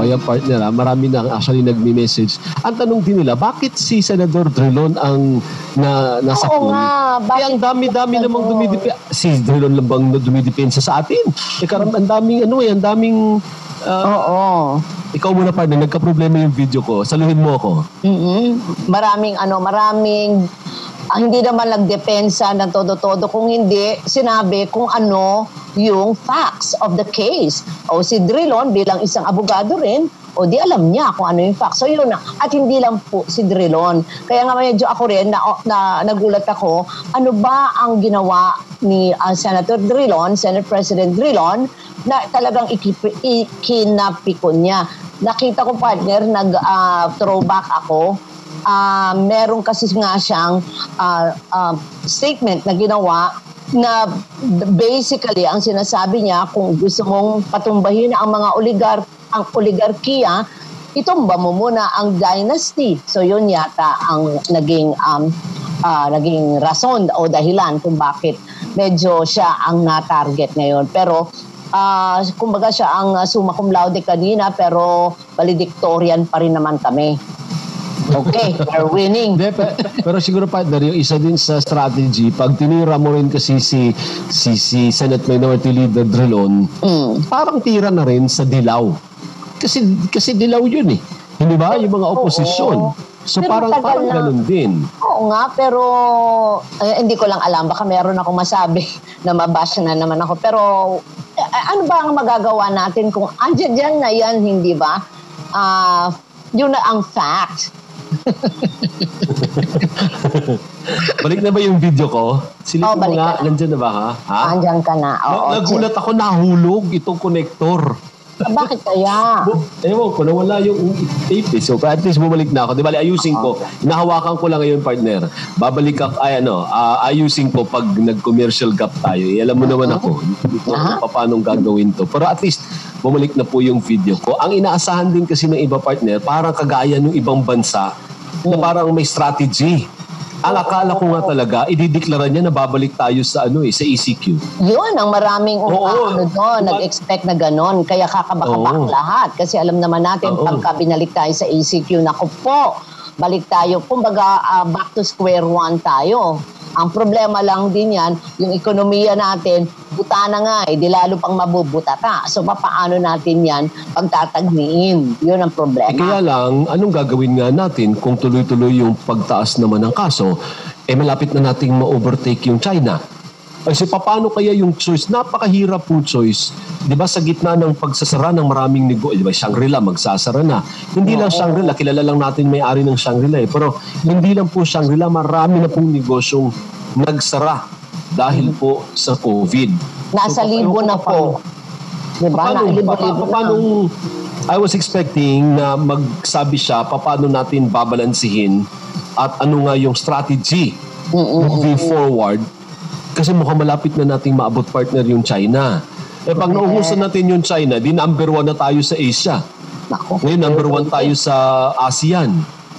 Ayan, partner, marami na actually nagme-message. Ang tanong din nila, bakit si Senador Drilon ang nasa pool? Kaya ang dami-dami namang dumidepensa. Si Drilon lang bang dumidepensa sa atin? Ang daming ang daming... Ikaw muna, partner, nagka-problema yung video ko. Saluhin mo ako. Maraming hindi naman nagdepensa ng todo-todo. Kung hindi, sinabi kung ano yung facts of the case. O si Drilon bilang isang abogado rin, o di alam niya kung ano yung facts. So yun na. At hindi lang po si Drilon. Kaya nga medyo ako rin na nagulat ako, ano ba ang ginawa ni Senator Drilon, Senate President Drilon, na talagang ikinapikon niya. Nakita ko, partner, nag-throwback ako. Meron kasi nga siyang statement na ginawa na basically ang sinasabi niya, kung gusto mong patumbahin ang mga oligarkiya, itumba mo muna ang dynasty. So yun yata ang naging rason o dahilan kung bakit medyo siya ang na-target ngayon. Pero kumbaga siya ang summa cum laude kanina, pero valedictorian pa rin naman kami. Okay, we're winning. Pero siguro, partner, yung isa din sa strategy, pag tinira mo rin kasi si Senate Minority Leader Drilon, parang tira na rin sa dilaw. Kasi dilaw yun eh. Hindi ba? Yung mga oposisyon. So parang ganun din. Oo nga, pero hindi ko lang alam. Baka meron akong masabi na mabash na naman ako. Pero ano ba ang magagawa natin kung andyan na yan, hindi ba? Yun na ang fact. Balik na ba yung video ko? Silip mo nga, nandyan na ba ha? Andyan ka na. Nagulat ako, nahulog itong connector. Bakit kaya? Ewan ko, nawala yung tape. So, at least bumalik na ako. Di ba, ayusin ko. Inahawakan ko lang ngayon, partner. Babalik ako, ayusin ko pag nag-commercial gap tayo. Alam mo naman ako, hindi ko paano gagawin to. Pero at least, bumalik na po yung video ko. Ang inaasahan din kasi ng iba, partner, parang kagaya ng ibang bansa na parang may strategy. Ang akala ko nga talaga, idideklara niya na babalik tayo sa sa ECQ. Yun, ang maraming nag-expect na gano'n. Kaya kakabakabak lahat. Kasi alam naman natin, pagka binalik tayo sa ECQ, naku po, balik tayo. Kumbaga, back to square one tayo. Ang problema lang din yan, yung ekonomiya natin, buta na nga di lalo pang mabubutata. So, paano natin yan pagtatagniin? Yun ang problema. Kaya lang, anong gagawin nga natin kung tuloy-tuloy yung pagtaas naman ng kaso, malapit na nating ma-overtake yung China. Kasi paano kaya yung choice? Napakahirap po choice. Di ba sa gitna ng pagsasara ng maraming negosyo, di ba Shangri-La magsasara na. Hindi lang Shangri-La, kilala lang natin may-ari ng Shangri-La Pero hindi lang po Shangri-La, marami na pong negosyong nagsara dahil po sa COVID. Nasa libo na po. Di ba? Paano, I was expecting na magsabi siya paano natin babalansihin at ano nga yung strategy moving forward. Kasi mukhang malapit na nating maabot, partner, yung China. Pag nauhusan natin yung China, di number 1 na tayo sa Asia. Ngayon, number 1 tayo sa ASEAN.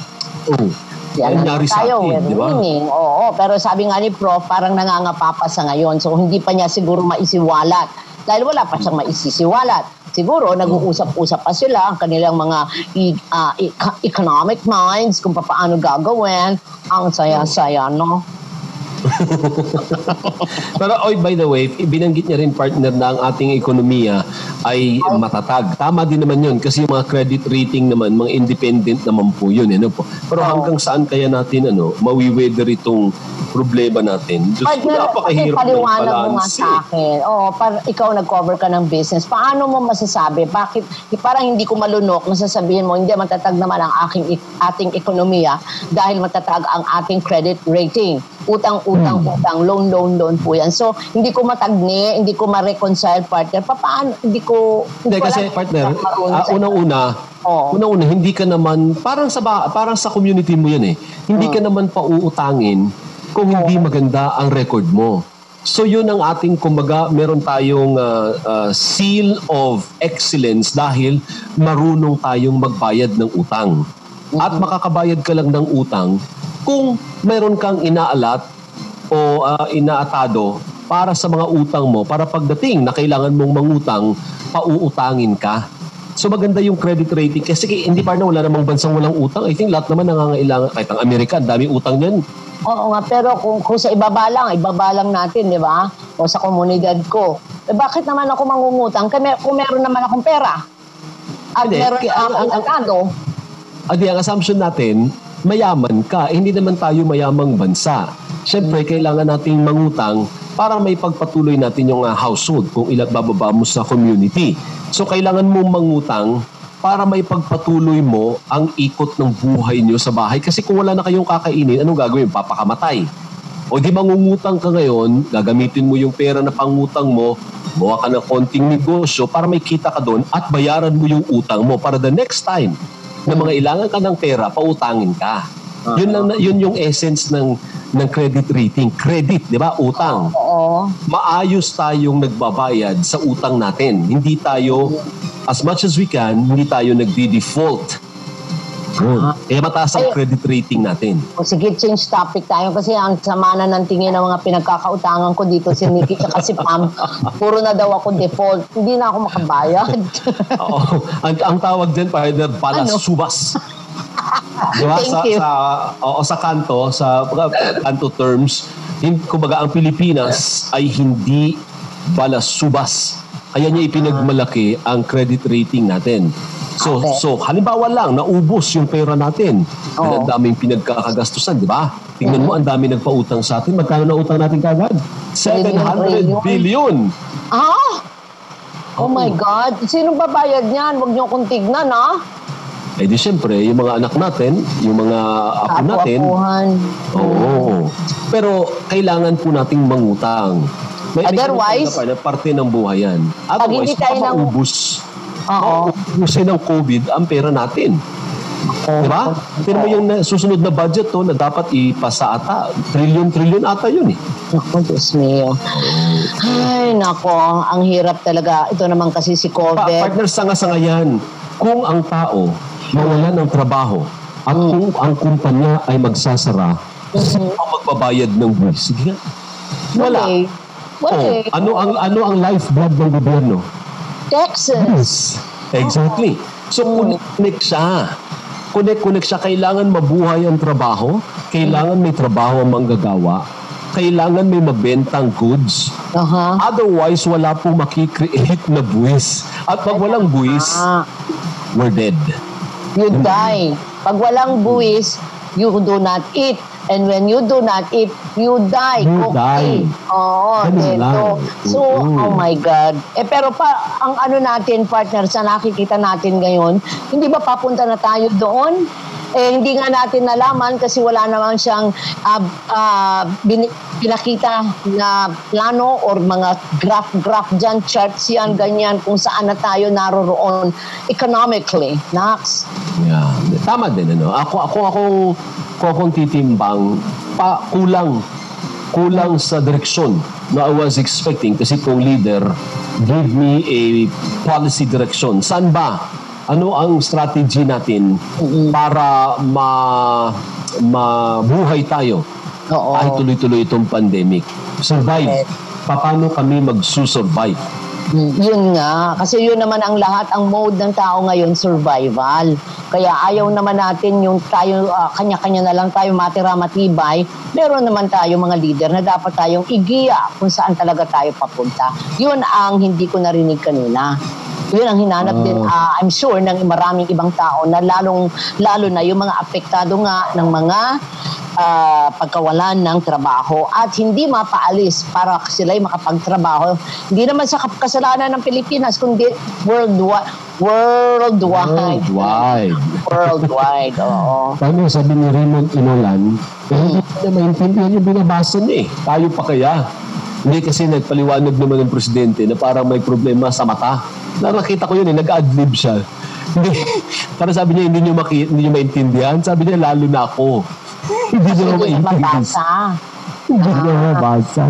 Nangyari sa atin, di ba? Oo, pero sabi nga ni Prof, parang nangangapa pa sa ngayon. So, hindi pa niya siguro maisiwalat. Dahil wala pa siyang maisisiwalat. Siguro, nag-uusap-usap pa sila ang kanilang mga economic minds kung paano gagawin. Ang saya-saya, no? Pero by the way, binanggit niya rin, partner, na ang ating ekonomiya ay matatag. Tama din naman yun kasi yung mga credit rating naman, mga independent naman po yun. Pero hanggang saan kaya natin mawi-weather itong problema natin? Napakahirap ng paliwanag mo nga sa akin. Ikaw nag-cover ka ng business. Paano mo masasabi? Bakit parang hindi ko malunok na sasabihin mo, hindi matatag naman ang ating ekonomiya dahil matatag ang ating credit rating. Utang, loan po yan. So, hindi ko matagni, hindi ko ma-reconcile, partner. Paano? Hindi kasi, partner, unang-una, hindi ka naman, parang sa community mo yan hindi ka naman pauutangin kung hindi maganda ang record mo. So, yun ang ating, kumbaga, meron tayong seal of excellence dahil marunong tayong magbayad ng utang. At makakabayad ka lang ng utang kung meron kang inaalat o inaatado para sa mga utang mo, para pagdating na kailangan mong mangutang, pauutangin ka. So maganda yung credit rating kasi hindi partner, wala namang bansang walang utang. I think lahat naman nangangailangan. Kahit ang Amerika, dami utang niyan. Oo nga, pero kung sa ibaba lang natin, di ba? O sa komunidad ko. Bakit naman ako mangungutang? Kung meron naman akong pera. At Hindi, meron akong agado. Ang assumption natin, mayaman ka. Hindi naman tayo mayamang bansa. Siyempre, kailangan nating mangutang para may pagpatuloy natin yung household kung bababa mo sa community. So, kailangan mong mangutang para may pagpatuloy mo ang ikot ng buhay nyo sa bahay. Kasi kung wala na kayong kakainin, anong gagawin? Papakamatay. O di mangungutang ka ngayon, gagamitin mo yung pera na pangutang mo, buwa ka ng konting negosyo para may kita ka doon at bayaran mo yung utang mo para the next time na mga ilangan ka ng pera, pautangin ka. Yun yung essence ng credit rating. Credit, di ba? Utang. Oo. Maayos tayong nagbabayad sa utang natin. Hindi tayo, as much as we can, hindi tayo nagdi-default. Kaya mataas ang credit rating natin. O sige, change topic tayo kasi ang sama na ng tingin ng mga pinagkakautangan ko dito si Nikki at si Pam. Puro na daw ako default. Hindi na ako makabayad. Oo. Ang tawag dyan, partner, balasubas. Diba? Thank you. Sa kanto terms, kumbaga ang Pilipinas ay hindi balasubas. Kaya niya ipinagmalaki ang credit rating natin. So halimbawa lang, naubos yung pera natin. Ang daming pinagkakagastusan, di ba? Tingnan mo, ang dami nagpautang sa atin. Magkano na utang natin kagad? 700 billion. Oh my God. Sinong babayad niyan? Huwag niyo akong tignan, ha? Eh di syempre, yung mga anak natin, yung mga apo natin. Apo-apuhan. Oo. Pero kailangan po nating mangutang. Otherwise, parte ng buhay yan. Otherwise, maubos. Ubusin ng COVID ang pera natin. Diba? Pero yung susunod na budget na dapat ipasa ata, trillion ata yun eh. Naku, Diyos mio. Ay, nako, ang hirap talaga. Ito naman kasi si COVID. Partner, sanga-sanga yan. Kung ang tao mawala ng trabaho at kung ang kumpanya ay magsasara, sino ang magbabayad ng buwis? Sige nga. Wala. Ano ang lifeblood ng gobyerno? Taxes. Exactly. So, connect siya. Connect siya. Kailangan mabuhay ang trabaho. Kailangan may trabaho ang manggagawa. Kailangan may mabentang goods. Otherwise, wala pong makikreate na buwis. At pag walang buwis, we're dead. You die. Pag walang buwis, you do not eat. And when you do not eat, you die. You die. Oo. So, oh my God. Pero ang ano natin, partner, sa nakikita natin ngayon, hindi ba papunta na tayo doon? Hindi nga natin nalaman kasi wala naman siyang pinakita na plano or mga graph dyan, charts yan, ganyan, kung saan na tayo naroroon economically. Nax. Yeah. Tama din, ano? Kung akong titimbang, kulang sa direksyon na I was expecting kasi kung leader, give me a policy direction. Saan ba? Ano ang strategy natin para mabuhay tayo kahit tuloy-tuloy itong pandemic? Survive. Paano kami magsusurvive? Yun nga. Kasi yun naman ang lahat, ang mode ng tao ngayon, survival. Kaya ayaw naman natin yung tayo, kanya-kanya na lang tayo matira matibay. Meron naman tayo mga leader na dapat tayong igiya kung saan talaga tayo papunta. Yun ang hindi ko narinig kanina. Yun ang hinanap din, I'm sure, ng maraming ibang tao na lalo na yung mga apektado nga ng mga pagkawalan ng trabaho at hindi mapaalis para sila'y makapagtrabaho. Hindi naman sa kasalanan ng Pilipinas, kundi worldwide. Worldwide, oo. Paano sabi ni Raymond Inolan, hindi na maintindihan yung binabasa niya eh. Tayo pa kaya? Hindi kasi nagpaliwanag naman ng presidente na parang may problema sa mata. Nakita ko yun eh, nag-adlib siya. Hindi, parang sabi niya, hindi niyo maintindihan. Sabi niya, lalo na ako. Hindi niyo maintindihan. Hindi niyo mabasa.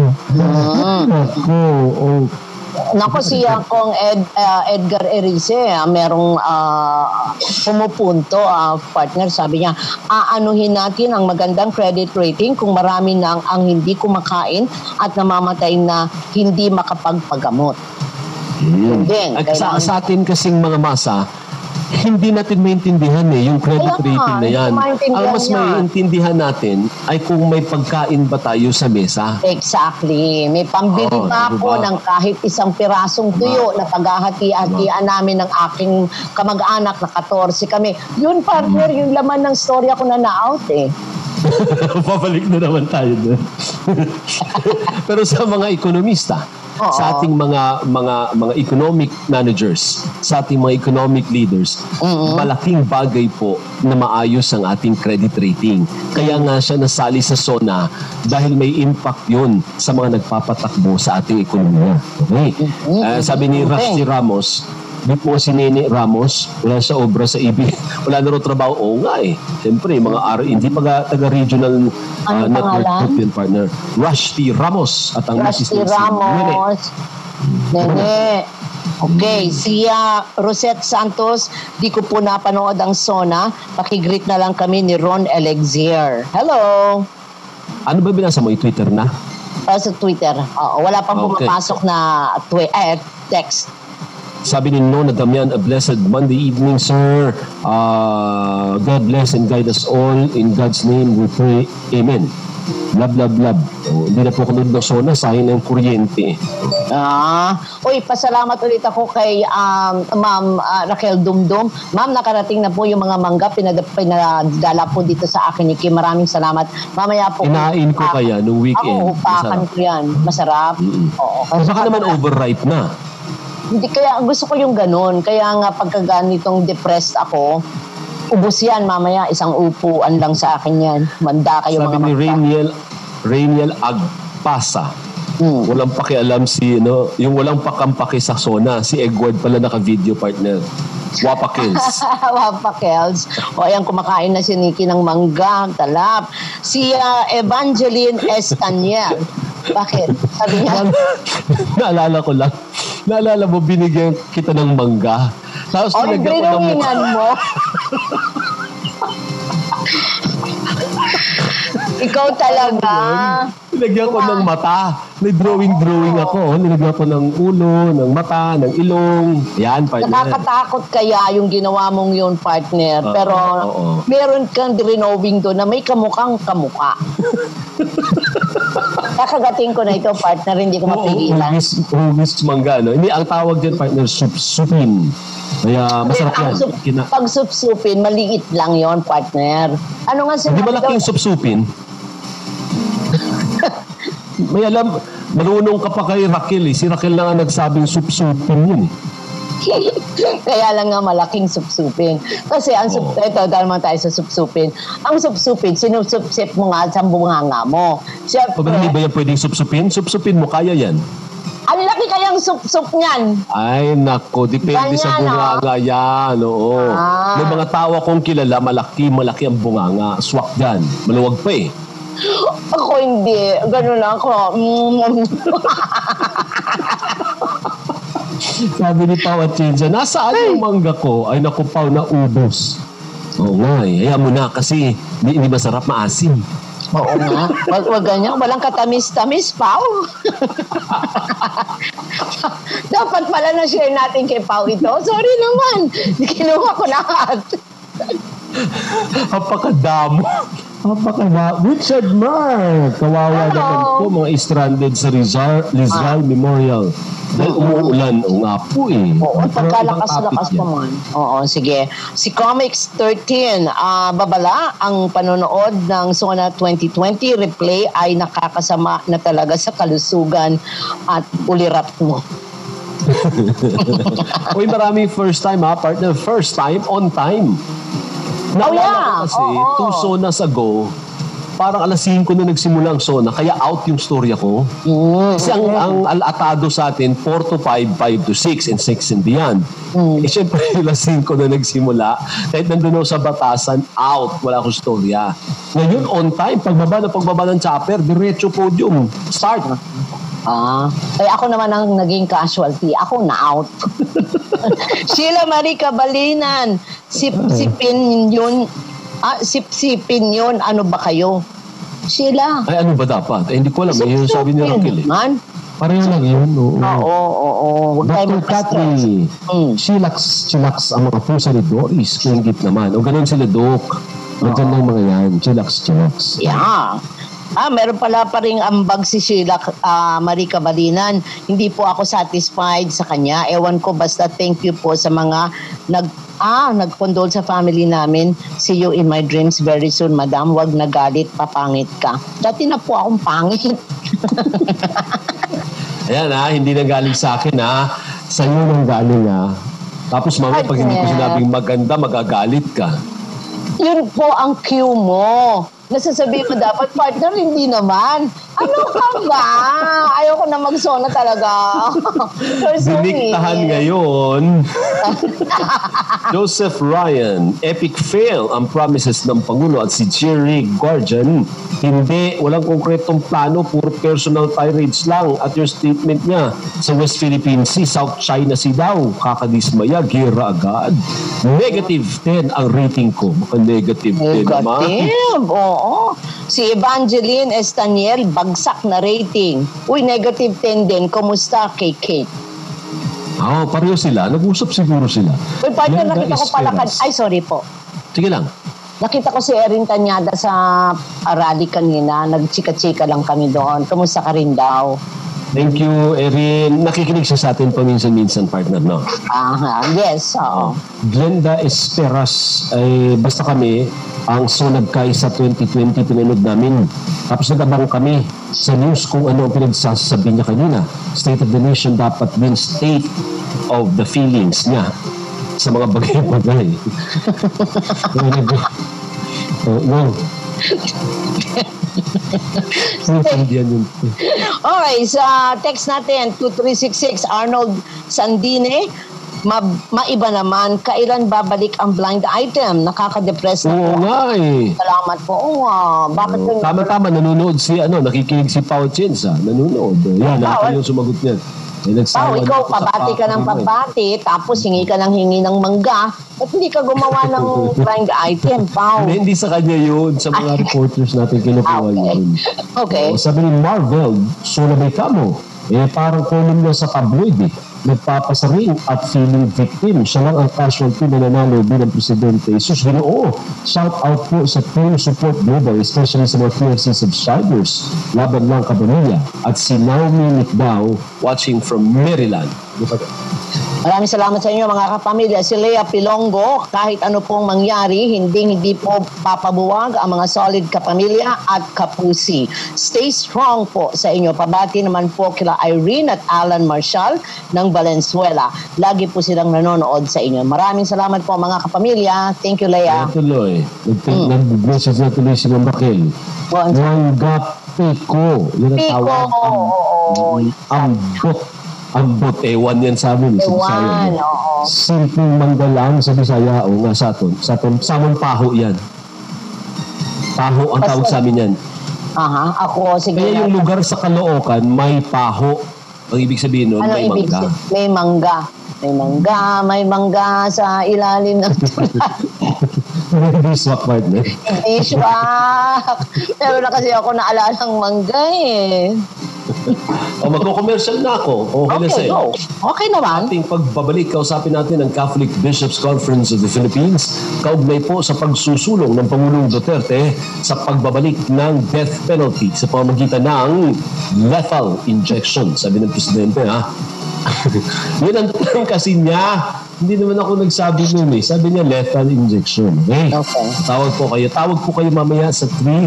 Nako, siya kong Edgar Erice, merong pumupunto, partner, sabi niya, aanuhin natin ang magandang credit rating kung marami nang ang hindi kumakain at namamatay na hindi makapagpagamot. Yun din. At sa atin kasing mga masa, hindi natin maintindihan yung credit Kaya rating na yan. Ang mas maintindihan natin ay kung may pagkain ba tayo sa mesa. Exactly. May pambili pa ako ng kahit isang pirasong tuyo na paghahati-hatian namin ng aking kamag-anak na 14 kami. Yun, partner, yung laman ng storya ko na na-out Pabalik na naman tayo doon. Pero sa mga ekonomista, sa ating mga economic managers, sa ating mga economic leaders, malaking bagay po na maayos ang ating credit rating. Kaya nga siya nasali sa SONA dahil may impact yun sa mga nagpapatakbo sa ating ekonomiya. Okay? Sabi ni Rusty Ramos, di po si Nene Ramos, wala sa obra sa IB. Wala na rin trabaho. Oo nga Siyempre, mga hindi taga-regional network group yun, partner. Rusty Ramos at ang Rusty Ramos. Nene. Okay, si Rosette Santos, di ko po napanood ang SONA. Pakigreet na lang kami ni Ron Elexier. Hello! Ano ba binasa mo? Twitter na? Sa Twitter. Wala pang pumapasok na text. Sabi ni Nona Damian, a blessed Monday evening, sir. God bless and guide us all. In God's name we pray. Amen. Love, love, love. Hindi na po ako ng SONA, sayang na yung kuryente. Pasalamat ulit ako kay Ma'am Raquel Dumdum. Ma'am, nakarating na po yung mga mangga. Pinadala po dito sa akin ni Kim. Maraming salamat. Mamaya po. Inain ko kaya nung weekend. Ako, upakan ko yan. Masarap. Oo. Baka naman overripe na. Hindi, kaya gusto ko yung ganun. Kaya nga pagka ganitong depressed ako, ubos yan mamaya. Isang upuan lang sa akin yan. Manda kayo sabi mga ni Rainiel Agpasa. Walang pakialam yung walang pakampaki sa SONA. Si Egward pala naka-video partner. Wapakils. Wapakils. Ayan, kumakain na si Nikki ng mangga. Talap. Si Evangeline Estaniel. Bakit? Sabi niya. Naalala mo, binigyan kita ng mangga. Tapos nilagyan ko ng mukha. Mo. Ikaw talaga. Nilagyan ko ng mata. May drawing ako. Nilagyan ko ng ulo, ng mata, ng ilong. Yan, partner. Nakakatakot kaya yung ginawa mong yun, partner. Pero meron kang drawing doon na may kamukhang kamukha. Kakagating ko na ito, partner. Hindi ko mapigilan. Hugis mangga, no? Hindi, ang tawag dyan, partner, supin. Kaya masarap yan. Pag supsupin, maliit lang yon, partner. Ano nga sinabi? Hindi malaking supsupin. May alam, marunong ka pa kay Raquel. Si Raquel na nga nagsabing supsupin yun Kaya lang nga malaking supsupin. Kasi ito, dahil naman tayo sa supsupin. Ang supsupin, sinupsupsip mo nga sa bunganga mo. Siyempre, hindi ba yan pwedeng supsupin? Supsupin mo, kaya yan. Ang laki kayang sup-sup niyan. Ay, nako. Depende sa bunganga yan. Oo. May mga tao akong kilala, malaki ang bunganga. Swak dyan. Maluwag pa Ako hindi. Ganun ako. Sabi ni Pao at Chinza, nasaan yung mangga ko? Ay, naku, Pao, naubos. Oo nga Hayaan mo na kasi hindi masarap, maasim. Oo nga. Wag ganyan. Walang katamis-tamis, Pao. Dapat pala na-share natin kay Pao ito. Sorry naman. Kinuha ko lahat. Apakadamo. Richard Mark. Kawawa naman po mga stranded sa Rizal Memorial. Dahil umuulan. O nga po Oo, pagkalakas-lakas pa man. Oo, sige. Si Comics 13, babala ang panonood ng SONA 2020 replay ay nakakasama na talaga sa kalusugan at ulirat mo. Uy, maraming first time partner. First time, on time. Naalala ko kasi, 2 SONAs ago, parang alas 5 na nagsimula ang SONA, kaya out yung storya ko. Kasi ang atado sa atin, 4 to 5, 5 to 6, and 6 and beyond. Siyempre, alas 5 na nagsimula, kahit nandun ako sa batasan, out, wala akong storya. Ngayon, on time, pagbaba ng chopper, diretso podium, start. Kaya ako naman ang naging casualty. Ako na-out. Sheila Marie Cabalinan, sipsipin yun. Sipsipin yun. Ano ba kayo? Sheila. Ay, ano ba dapat? Hindi ko alam. Yung sabi ni Raquel. Pareho lang yun. Oo. Huwag tayo Dr. magpa-stress. Cathy, chillax ang mga pusa ni Doris. Kingit naman. O ganun sila, Doc. Magandang mga yan. Chillax. Yeah. Meron pala pa rin ambag si Sheila Marie Cabalinan. Hindi po ako satisfied sa kanya. Ewan ko, basta thank you po sa mga nag-condole sa family namin. See you in my dreams very soon, madam. Wag nagalit, papangit ka. Dati na po akong pangit. Ayan hindi na galing sa akin Sa'yo nang galing Tapos mamaya pag hindi ko sinabing maganda, magagalit ka. Yun po ang cue mo. Nasasabihin mo dapat, partner, hindi naman. Ano ka ba? Ayoko na mag-sona talaga. Diniktahan ngayon. Joseph Ryan, epic fail ang promises ng Pangulo at si Jerry Guardian. Hindi, walang konkretong plano, puro personal tirades lang at your statement niya sa West Philippine Sea, South China Sea daw. Kakadismaya, gira agad. -10 ang rating ko. Baka -10 naman. Oo. Si Evangeline Estaniel, bagsak na rating. Uy, -10 din. Kumusta kay Kate? Pareho sila. Nag-usap siguro sila. Uy, partner, nakita ko pala. Ay, sorry po. Sige lang. Nakita ko si Erin Tanyada sa rally kanina. Nagchika-chika lang kami doon. Kumusta ka rin daw? Thank you, Erin. Nakikinig siya sa atin paminsan-minsan, partner, no? Yes, oo. Glenda Esperas, basta kami, ang Sonagkay sa 2020 pinanood namin. Tapos nag-abang kami sa news kung ano ang pinagsasabi niya kanina. State of the Nation dapat din state of the feelings niya sa mga bagay-bagay. Okay, sa text natin, 2366, Arnold Sandine, maiba naman, kailan babalik ang blind item? Nakaka-depress na po. Salamat po. Bakit Tama-tama, nanonood nakikinig si Pao Chenza. Nanonood. Yan, ako yung sumagot niyan. Ikaw, pabati ka ng pabati, tapos hingi ka ng hingi ng mangga, at hindi ka gumawa ng blind item, Pao. Hindi sa kanya yun, sa mga reporters natin kinukuha yun. Okay. Sabi ni Marvel, Solabay Camo, parang column niya sa tabloid nagpapasaring at feeling victim. Siya lang ang casualty na nanalo bilang presidente. Sus, ginoo. Shout out po sa Team Support Global, especially sa mga TFC subscribers. Laban lang Kabamilya. At si Naomi Nicdao, watching from Maryland. Maraming salamat sa inyo mga kapamilya. Si Lea Pilongo, kahit ano pong mangyari, hindi po papabuwag ang mga solid kapamilya at kapusi. Stay strong po sa inyo. Pabati naman po kila Irene at Alan Marshall ng Valenzuela. Lagi po silang nanonood sa inyo. Maraming salamat po mga kapamilya. Thank you, Lea. Tuloy. Nag-message na tuloy si Mambakil. Mangga Pico. Yun ang tawag. Ambot, ewan yan sa amin. Ewan, oo. Simpleng manggalang sa Bisaya, sa aton. Sa among paho yan. Paho ang tawag sa amin yan. Ako, sige. Kaya yung lugar sa Caloocan, may paho. Ang ibig sabihin nun, may mangga. May mangga. May mangga sa ilalim ng tulay. Biswak, partner. Biswak. Pero na kasi ako naalalang mangga Magko-commercial na ako. Okay na sa'yo. Okay naman. Ating pagbabalik, kausapin natin ang Catholic Bishops Conference of the Philippines kaugnay po sa pagsusulong ng Pangulong Duterte sa pagbabalik ng death penalty sa pamamagitan ng lethal injection. Sabi ng Presidente, Yun ang tanong kasi niya. Hindi naman ako nagsabi nun Sabi niya lethal injection. Okay. Tawag po kayo mamaya sa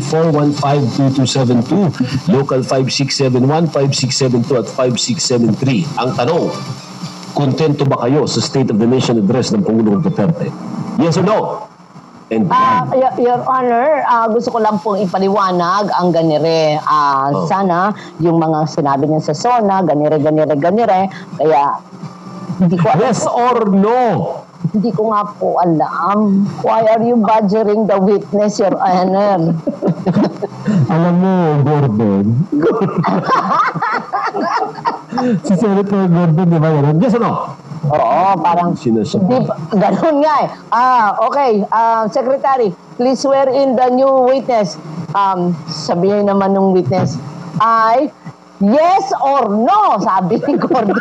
3415-2272, local 5671, 5672 at 5673. Ang tanong, kontento ba kayo sa State of the Nation address ng Pangulong Duterte? Yes or no? And Your Honor, gusto ko lang pong ipaliwanag ang ganire. Sana yung mga sinabi niya sa SONA, ganire. Kaya hindi ko alam. Yes or no? Hindi ko nga po alam. Why are you badgering the witness, Your Honor? Alam mo, Gordon. Si Senator Gordon, di ba yan? Yes or no? Oo, parang ganun nga okay. Secretary, please swear in the new witness. Sabihin naman ng witness, I, Yes or no, sabi ni Gordon.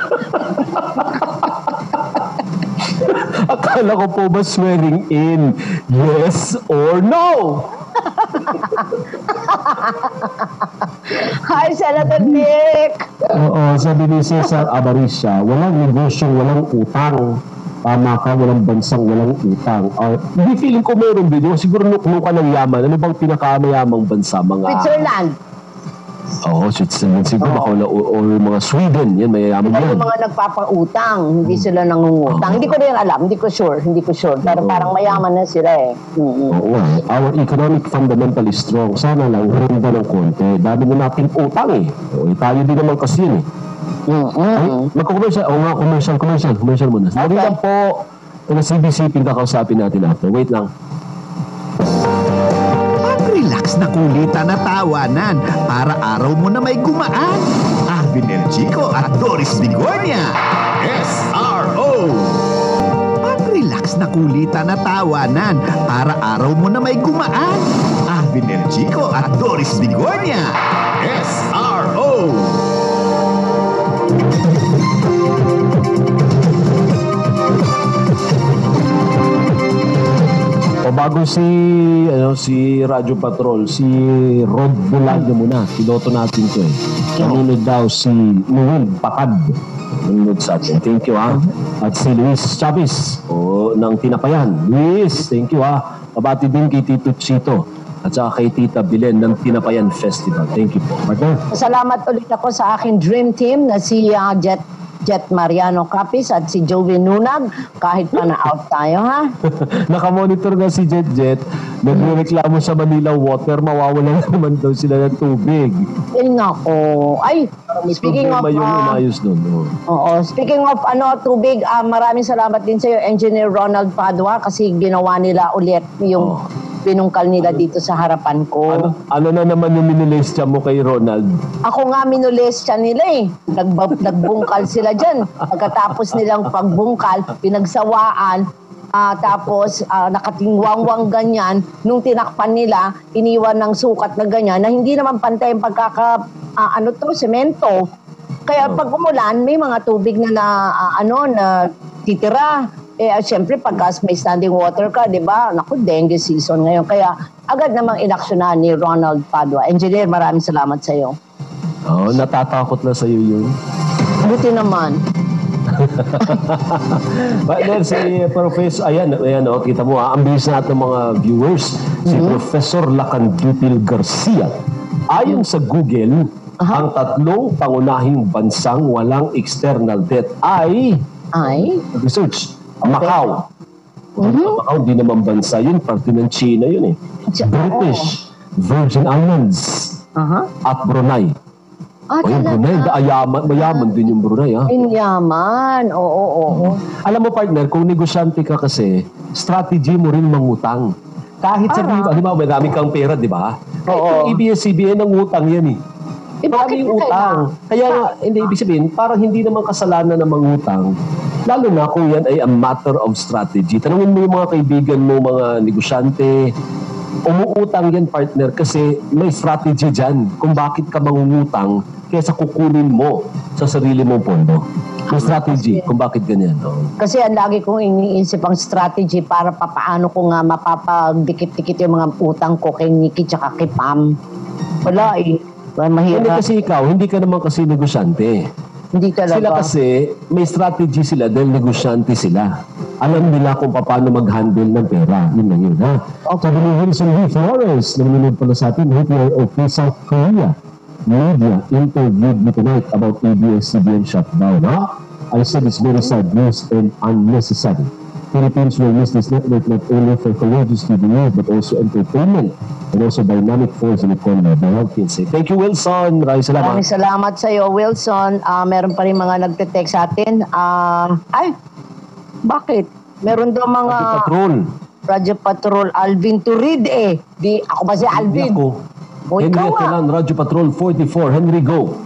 Akala ko po ba swearing in? Yes or no? Hi, Senator Nick. Oo, sabi ni Cesar Abaricia, walang negosyo, walang utang. Tama ka, walang bansang walang utang. Hindi feeling ko meron din. Siguro nuknukan ng yaman. Ano bang pinakamayamang bansa? Mga... Switzerland. Oo, Switzerland. Siguro or mga Sweden. Yan, mayayaman Sila yan. yung mga nagpapautang, hindi sila nangungutang. Hindi ko rin alam, hindi ko sure. Pero parang mayaman na sila eh. Oo, our economic fundamental is strong. Sana lang, rinda ng konti. Dami na nating utang eh. Tayo din naman kasi yun eh. Ay, magko-commercial. Oo nga, commercial muna. Sabi lang po, kung CBC, pinakakausapin natin after. Wait lang. Relax na kulitan na tawanan para araw mo na may gumaan. Alvin El Chico at Doris Bigornia. SRO! Pag-relax na kulitan na tawanan para araw mo na may gumaan. Alvin El Chico at Doris Bigornia. SRO! O bago si Radyo Patrol, si Rod Bulaño muna. Piloto natin to eh. Nanonood daw si Noel Patad. Nanonood sa atin. Thank you ha. At si Luis Chavez ng Tinapayan. Luis, thank you ha. Pabati din kay Tito Chito at saka kay Tita Bilen ng Tinapayan Festival. Thank you po. Partner. Salamat ulit ako sa aking dream team na si Jet Mariano Capis at si Joey Nunag. Kahit pa na-out tayo, ha? Nakamonitor na si Jet. Nagreklamo sa Manila Water. Mawawala na naman daw sila ng tubig. Eh, nako. Ay, speaking of... yung inayos nun. Oo. Speaking of tubig, maraming salamat din sa iyo, Engineer Ronald Padua, kasi ginawa nila ulit yung pinungkal nila dito sa harapan ko. Ano na naman yung minulestya mo kay Ronald? Ako nga minulestya nila eh. Nagbungkal sila dyan. Pagkatapos nilang pagbungkal, pinagsawaan, tapos nakatingwangwang ganyan. Nung tinakpan nila, iniwan ng sukat na ganyan na hindi naman pantay ang semento. Kaya pag umulan, may mga tubig na titira. Siyempre, pagka may standing water ka, di ba? Naku, dengue season ngayon. Kaya agad namang inaksyonan ni Ronald Padua. Engineer, maraming salamat sa iyo. Natatakot na sa iyo yun. Buti naman. But then si Professor, ayan, kita mo ang bilis natin ng mga viewers. Si Professor Lacandutil Garcia. Ayon sa Google, ang tatlong pangunahing bansang walang external debt ay research. Macau. Macau, di naman bansa yun. Parte ng China yun eh. British, Virgin Islands, at Brunei. Yung Brunei, mayaman din yung Brunei. Yaman, oo. Alam mo partner, kung negosyante ka kasi, strategy mo rin mangutang. Kahit sabihin, di ba, madami kang pera, di ba? Oo. Yung ABS-CBN ng utang yan eh. Bakit Maraming utang. Kaya nga, hindi ibig sabihin, parang hindi naman kasalanan ng mangutang. Lalo na kung yan ay a matter of strategy. Tanungin mo yung mga kaibigan mo, mga negosyante, umuutang yan partner kasi may strategy dyan kung bakit ka mangungutang kaysa kukunin mo sa sarili mong pondo. May strategy kung bakit ganyan. Kasi ang lagi kong iniisip ang strategy para paano ko nga mapapagdikit-dikit yung mga utang ko kay Nikki tsaka kay Pam. Wala eh. Mahirap. Hindi kasi ikaw, hindi ka naman kasi negosyante. Hindi talaga. Sila kasi, may strategy sila dahil negosyante sila. Alam nila kung paano mag-handle ng pera. Yun lang yun, ha? Sabi ni Wilson V. Flores, nanonood pala sa atin, HPROP South Korea. Media interviewed me tonight about ABS-CBN shutdown, ha? I said it's very sad news and unnecessary. Philippines will miss this network not only for courageous TV, but also entertainment and also dynamic force in the economy. Thank you, Wilson. Maraming salamat. Maraming salamat sa iyo, Wilson. Meron pa rin mga nagte-text sa atin. Bakit? Meron daw mga... Radyo Patrol. Alvin Turid eh. Ako ba si Alvin? Ako. Henry Atelan, Radyo Patrol 44. Henry, go.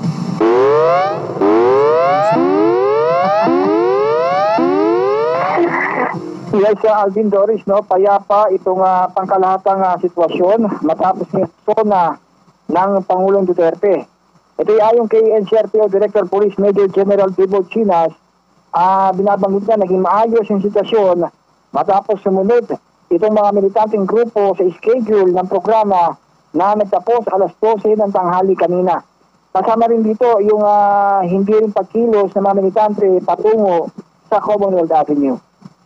Yes, Alvin, Doris, no? Payapa itong pangkalahatang sitwasyon matapos nito na ng Pangulong Duterte. Ito ay ayon kay NCRPO Director Police Major General Dibo Chinas, binabanggit na naging maayos yung sitwasyon matapos sumunod itong mga militanteng grupo sa schedule ng programa na nagtapos alas 12 ng tanghali kanina. Kasama rin dito yung hindi rin pagkilos ng mga militante patungo sa Commonwealth Avenue.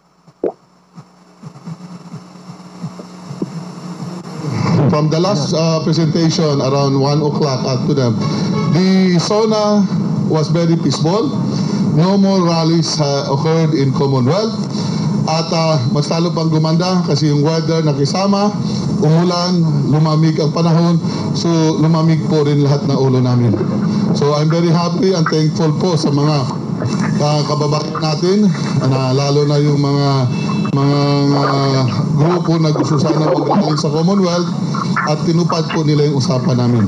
From the last presentation around 1 o'clock to them, the SONA was very peaceful. No more rallies occurred in Commonwealth. At mas lalo pang gumanda kasi yung weather nakisama, umulan, lumamig ang panahon, so lumamig po rin lahat ng ulo namin. So I'm very happy and thankful po sa mga kababayan natin, lalo na yung mga grupo na gusto sana mag-rally sa Commonwealth at tinupad po nila yung usapan namin.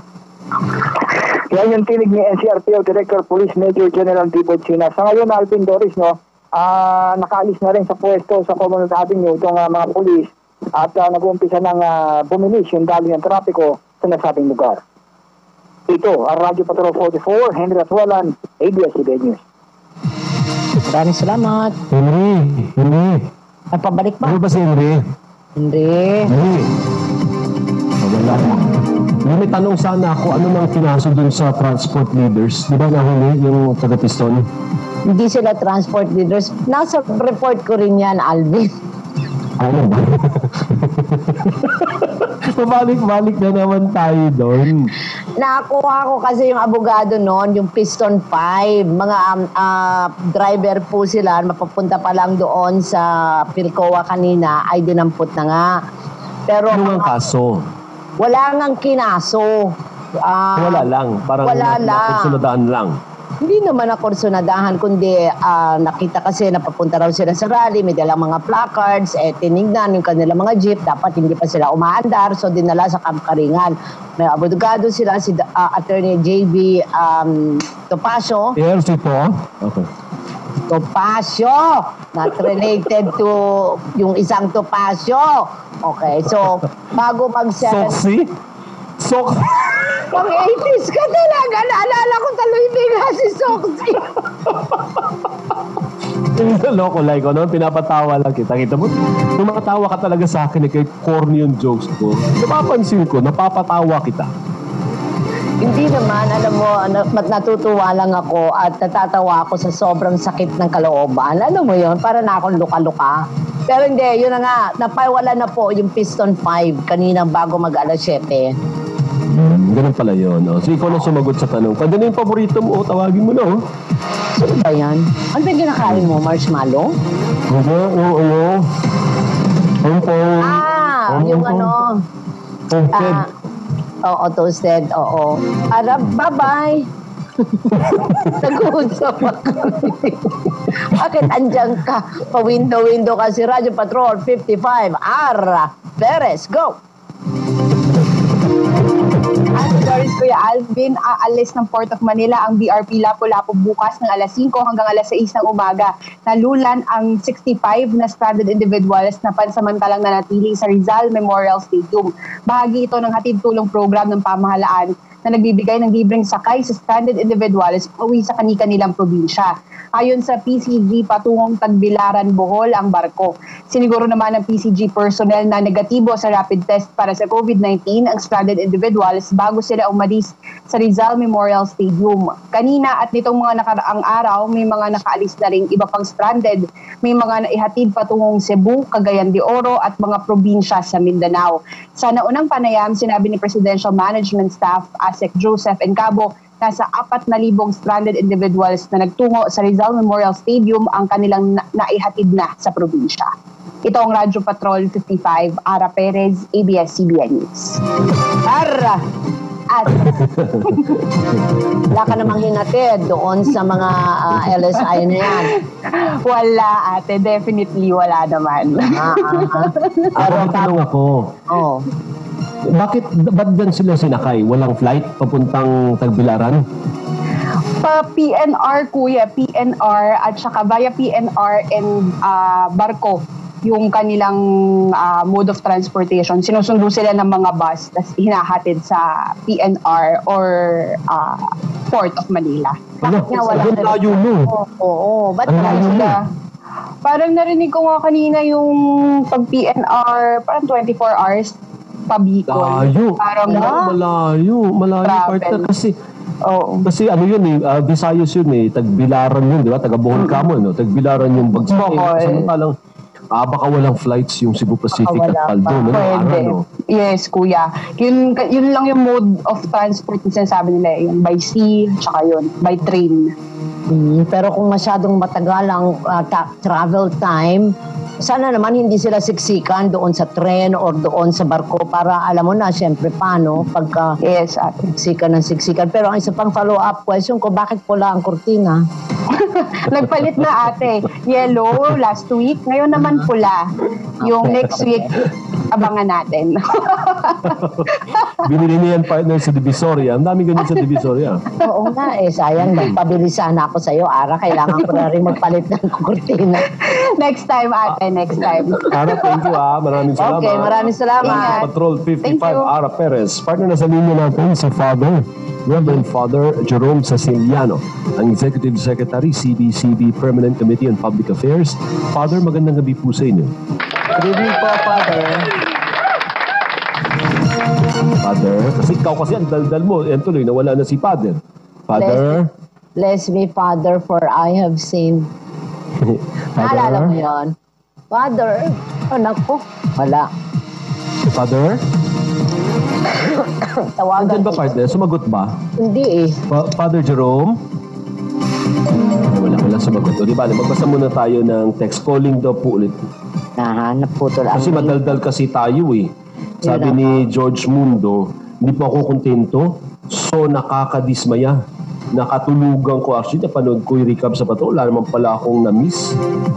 Yan yung tinig ni NCRPO Director Police Major General Dibo Chinas. Sa ngayon, Alvin Doris, nakaalis na rin sa pwesto sa Commonwealth Avenue itong mga pulis at nag-uumpisa ng bumilis yung daloy ng trapiko sa nasabing lugar. Ito, ang Radyo Patrol 44, Henry Atualan, ABS-CBN News. Maraming salamat. Henry. Ay, pabalik ba? Ano ba si Henry? Hindi. Wala. May tanong sana ako, ano nang kinaso dun sa transport leaders? Di ba nahuli yung taga-piston? Hindi sila transport leaders. Nasa report ko rin yan, Alvin. Ano ba? Pabalik-balik na naman tayo doon. Nakuha ko kasi yung abogado noon, yung Piston 5. Mga driver po sila, mapapunta pa lang doon sa Pilcoa kanina, ay dinampot na nga. Pero Ano ang kaso? wala ngang kinaso. Wala lang. Parang wala lang. sunodaan lang. Hindi naman na kursunadahan, kundi nakita kasi napapunta raw sila sa rally, may dalang mga placards, tinignan yung kanilang mga jeep, dapat hindi pa sila umaandar, so dinala sa Camp Karingan. May abogado sila, si Attorney J.B. Topacio. ARC po? Okay. Topacio, not related to yung isang Topacio. Okay, so bago mag-7... Soxy? Pang 80s ka talaga. Naalala ko taloy nga si Soxy. Loko like ko, no? Pinapatawa lang kita. Kita mo, tumatawa ka talaga sa akin kahit corny yung jokes ko. Napapansin ko, napapatawa kita. Hindi naman, alam mo, natutuwa lang ako at natatawa ako sa sobrang sakit ng kalooban. Alam mo yun, para na akong luka-luka. Pero hindi, yun na nga, napawala na po yung Piston 5 kanina bago mag-alas 7. Ganun pala yun. Oh. So, ikaw na sumagot sa tanong. Pwede na yung paborito mo, tawagin mo na. Oh. Sino ba yan? Ano ba yung kinakain mo? Marshmallow? Oo. Yung ano? Toasted. Oo, toasted. Oo. Bye-bye. Nag-uusap ako. Bakit andyan ka? Pa-window-window ka si Radyo Patrol 55. Perez, go! Doris, Kuya Alvin, aalis ng Port of Manila ang BRP Lapu-Lapu bukas ng alas 5 hanggang alas 6 ng umaga. Nalulan ang 65 na stranded individuals na pansamantalang nanatili sa Rizal Memorial Stadium. Bahagi ito ng hatid-tulong program ng pamahalaan na nagbibigay ng libreng sakay sa stranded individuals pauwi sa kani-kanilang probinsya. Ayon sa PCG, patungong Tagbilaran, Bohol ang barko. Siniguro naman ng PCG personnel na negatibo sa rapid test para sa COVID-19 ang stranded individuals bago sila umalis sa Rizal Memorial Stadium. Kanina at nitong mga nakaraang araw, may mga nakaalis na ring iba pang stranded. May mga naihatid patungong Cebu, Cagayan de Oro at mga probinsya sa Mindanao. Sa naunang panayam, sinabi ni Presidential Management Staff ASEC Joseph Encabo, nasa 4,000 stranded individuals na nagtungo sa Rizal Memorial Stadium ang kanilang naihatid na sa probinsya. Ito ang Radyo Patrol 55, Ara Perez, ABS-CBN News. Ara! At wala ka namang hinatid doon sa mga LSI na yan. Wala, ate. Definitely wala naman. Tanong ako. Oh. Ba't dyan sila sinakay? Walang flight papuntang Tagbilaran? PNR, kuya. PNR at saka via PNR and barko. yung kanilang mode of transportation. Sinusundo sila ng mga bus, tapos hinahatid sa PNR or Port of Manila. Bakit nga wala Ang layo mo. Oo. Ba't Ang wala layo sila? Parang narinig ko nga kanina yung pag PNR, parang 24 hours pa Bicol. Layo. Parang Malayo Travel. partner kasi Oo. kasi ano yun Visayas yun Tagbilaran yun, di ba? Taga Bohol ka mo, no? Tagbilaran yung Bagsak. Bohol. Samantalang baka walang flights yung Cebu Pacific at Wala Paldo, pa. no? Pwede. Ano? Yes, kuya. Yun lang yung mode of transport na sinasabi nila. Yung by sea, tsaka yun, by train. Pero kung masyadong matagal ang travel time, sana naman hindi sila siksikan doon sa tren or doon sa barko para alam mo na siyempre paano pagka Yes, ate. siksikan. Pero ang isa pang follow-up question ko, bakit pula ang kurtina? Nagpalit na ate. Yellow last week. Ngayon naman pula. Yung next week, abangan natin. Binili niya yan partner sa Divisoria. Ang daming ganyan sa Divisoria. Oo nga sayang, nagpabili sana ako sa'yo, Ara. Kailangan ko na rin magpalit ng kurtina. Next time, ate. Next time. Ara, thank you Maraming salamat. Okay, maraming salamat. Ingat. Patrol 55, Thank you. Ara Perez. Partner na sa linya natin si Father, Reverend Father Jerome Siciliano, ang Executive Secretary, CBCB Permanent Committee on Public Affairs. Father, magandang gabi po sa inyo. Good evening po, Father. Father, kasi ikaw kasi ang daldal mo. Yan tuloy, nawala na si Father. Father, Bless me, Father, for I have sinned. Naalala mo Father, yun? Father, anak ko. Wala. Father, Tawagan andyan ba ko. partner? Sumagot ba? Hindi Father Jerome? Wala sumagot. O di ba, magbasa muna tayo ng text calling daw po ulit. Nahanap po ito lang. Kasi madaldal kasi tayo Sabi Yun ni George Mundo, hindi po ako kontento. So nakakadismaya. Nakatulugan ko. Actually, napanood ko yung recap sa pato. Wala naman pala akong na-miss.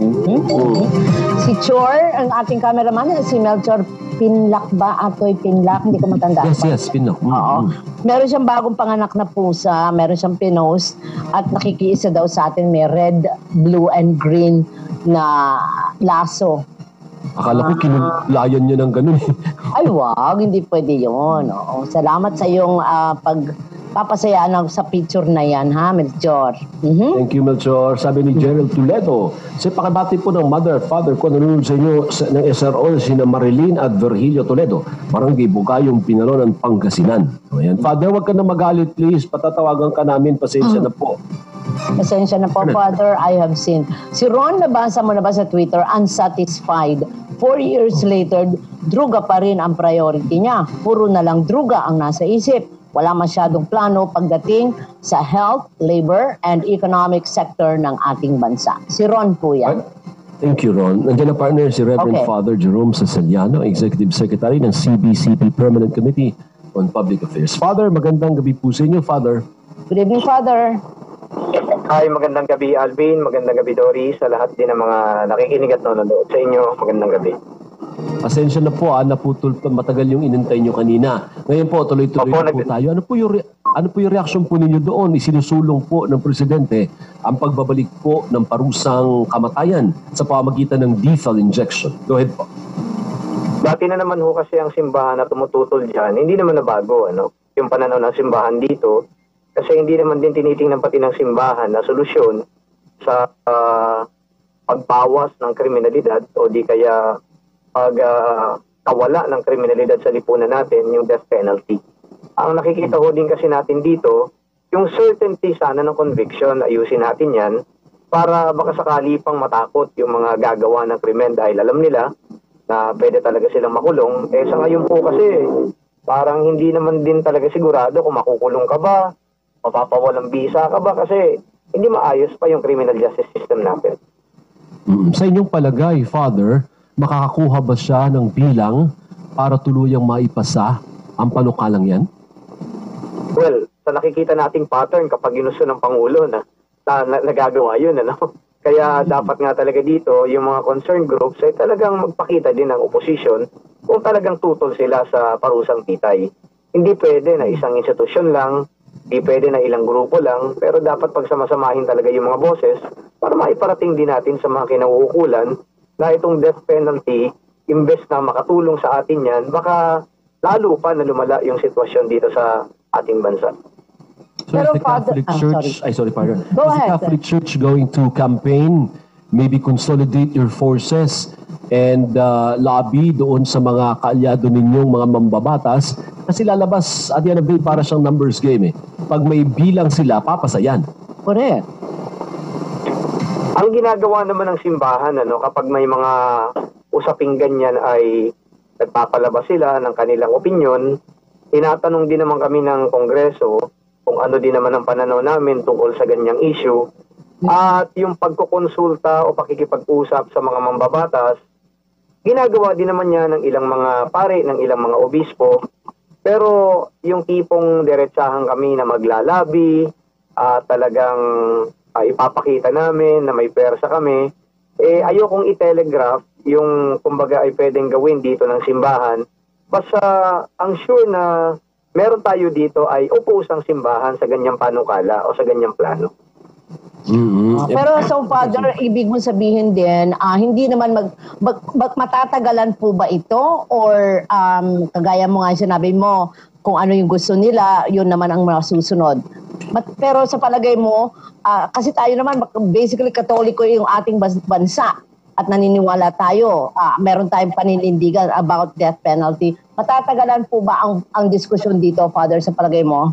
Si Chor, ang ating cameraman, si Melchor Pinlak ba? Atoy Pinlak? Hindi ko matanda. Yes, Pinok. Oo. Meron siyang bagong panganak na pusa, meron siyang pinost, at nakikiisa daw sa atin may red, blue, and green na laso. Akala ko kinulayan niya ng ganun. Ay, wag, hindi pwede yun. Oo. Salamat sa iyong pagpapasayaan sa picture na yan, ha, Melchor? Thank you, Melchor. Sabi ni Gerald Toledo, sa pakabati po ng mother at father ko, nanonood sa inyo ng SRO, sina Marilyn at Virgilio Toledo. Barangay Bugayong, Pinalonan, Pangasinan. Ayan. Father, wag ka na magalit, please. Patatawagan ka namin. Pasensya na po. Pasensya na po, Father, I have sinned. Si Ron, nabasa mo na ba sa Twitter, unsatisfied. 4 years later, druga pa rin ang priority niya. Puro na lang druga ang nasa isip. Wala masyadong plano pagdating sa health, labor, and economic sector ng ating bansa. Si Ron po yan. Thank you, Ron. Nandiyan na partner si Reverend Okay. Father Jerome Siciliano, Executive Secretary ng CBCP Permanent Committee on Public Affairs. Father, magandang gabi po sa inyo, Father. Good evening, Father. Hi, magandang gabi Alvin, magandang gabi Doris, sa lahat din ng mga nakikinig at nanonood sa inyo, magandang gabi. Pasensya na po, naputol pa, matagal yung inintay nyo kanina. Ngayon po, tuloy-tuloy Opo, na po tayo. Ano po yung reaksyon po ninyo doon? Isinusulong po ng Presidente ang pagbabalik po ng parusang kamatayan sa pamagitan ng lethal injection. Go ahead po. Dati na naman ho kasi ang simbahan na tumututol dyan, hindi naman nabago, yung pananaw ng simbahan dito, kasi hindi naman din tinitingnan pati ng simbahan na solusyon sa pagbawas ng kriminalidad o di kaya pagkawala ng kriminalidad sa lipunan natin, yung death penalty. Ang nakikita ho din kasi natin dito, yung certainty sana ng conviction, ayusin natin yan para baka sakali pang matakot yung mga gagawa ng krimen dahil alam nila na pwede talaga silang makulong. Sa ngayon po kasi, parang hindi naman din talaga sigurado kung makukulong ka ba, mapapawalang bisa ka ba, kasi hindi maayos pa yung criminal justice system natin. Sa inyong palagay, Father, makakakuha ba siya ng bilang para tuluyang maipasa ang panukalang yan? Well, sa nakikita nating pattern kapag ginusto ng Pangulo na nagagawa yun, Kaya dapat nga talaga dito, yung mga concerned groups ay talagang magpakita din ng opposition kung talagang tutol sila sa parusang pitay. Hindi pwede na isang institusyon lang, hindi pwede na ilang grupo lang, pero dapat pagsamasamahin talaga yung mga boses para maiparating din natin sa mga kinauukulan na itong death penalty, imbes na makatulong sa atin yan, baka lalo pa na lumala yung sitwasyon dito sa ating bansa. So Pero is the Father- Catholic Church, Go is ahead, the Catholic Church going to campaign, maybe consolidate your forces and lobby doon sa mga kaalyado ninyong mga mambabatas? Kasi lalabas at the end of the day, para siyang numbers game eh. Pag may bilang sila, papasayan. Correct. Ang ginagawa naman ng simbahan, kapag may mga usaping ganyan ay nagpapalabas sila ng kanilang opinyon, tinatanong din naman kami ng Kongreso kung ano din naman ang pananaw namin tungkol sa ganyang issue. At yung pagkukonsulta o pakikipag-usap sa mga mambabatas, ginagawa din naman niya ng ilang mga pare, ng ilang mga obispo. Pero yung tipong diretsahan kami na maglalabi, talagang ipapakita namin na may persa kami, ayokong i-telegraph yung kumbaga ay pwedeng gawin dito ng simbahan. Basta ang sure na meron tayo dito ay opposed ang simbahan sa ganyang panukala o sa ganyang plano. Pero so Father, ibig mo sabihin din, hindi naman matatagalan po ba ito? Or kagaya mo nga sinabi mo, kung ano yung gusto nila, yun naman ang masusunod. Pero sa palagay mo, kasi tayo naman, basically Katoliko yung ating bansa at naniniwala tayo, meron tayong paninindigan about death penalty. Matatagalan po ba ang diskusyon dito, Father, sa palagay mo?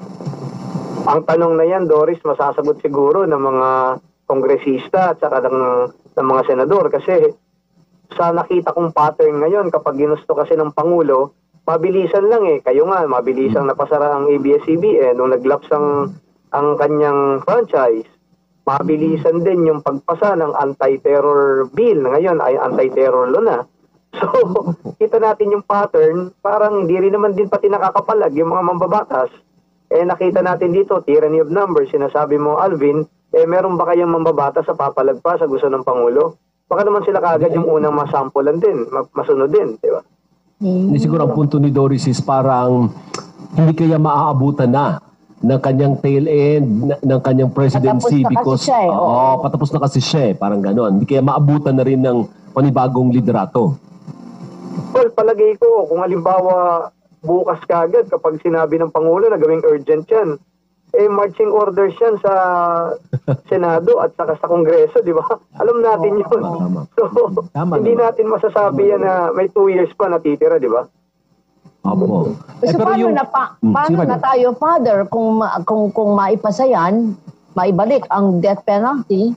Ang tanong na yan, Doris, masasagot siguro ng mga kongresista at saka ng mga senador kasi sa nakita kong pattern ngayon, kapag ginusto kasi ng Pangulo, mabilisan lang Kayo nga, mabilisan napasara ang ABS-CBN nung naglaps ang kanyang franchise. Mabilisan din yung pagpasa ng anti-terror bill na ngayon ay anti-terror law na. So, kita natin yung pattern, parang hindi rin naman din pati nakakapalag yung mga mambabatas. Nakita natin dito, tyranny of numbers, sinasabi mo, Alvin, meron ba kayang mambabatas sa papalag pa sa gusto ng Pangulo? Baka naman sila kagad yung unang masampulan din, masunod din, di ba? Hindi siguro ang punto ni Doris is parang hindi kaya maaabutan na ng kanyang tail end, ng kanyang presidency Patapos na kasi because siya patapos na kasi siya parang gano'n. Hindi kaya maabutan na rin ng panibagong liderato. Well, palagay ko, kung halimbawa bukas kagad kapag sinabi ng Pangulo na gawing urgent yan, marching orders yan sa Senado at saka sa Kongreso, di ba? Alam natin yun. Tama. So, hindi natin masasabi yan na may 2 years pa natitira, di ba? Opo. So paano na tayo, Father, kung maipasa yan, maibalik ang death penalty?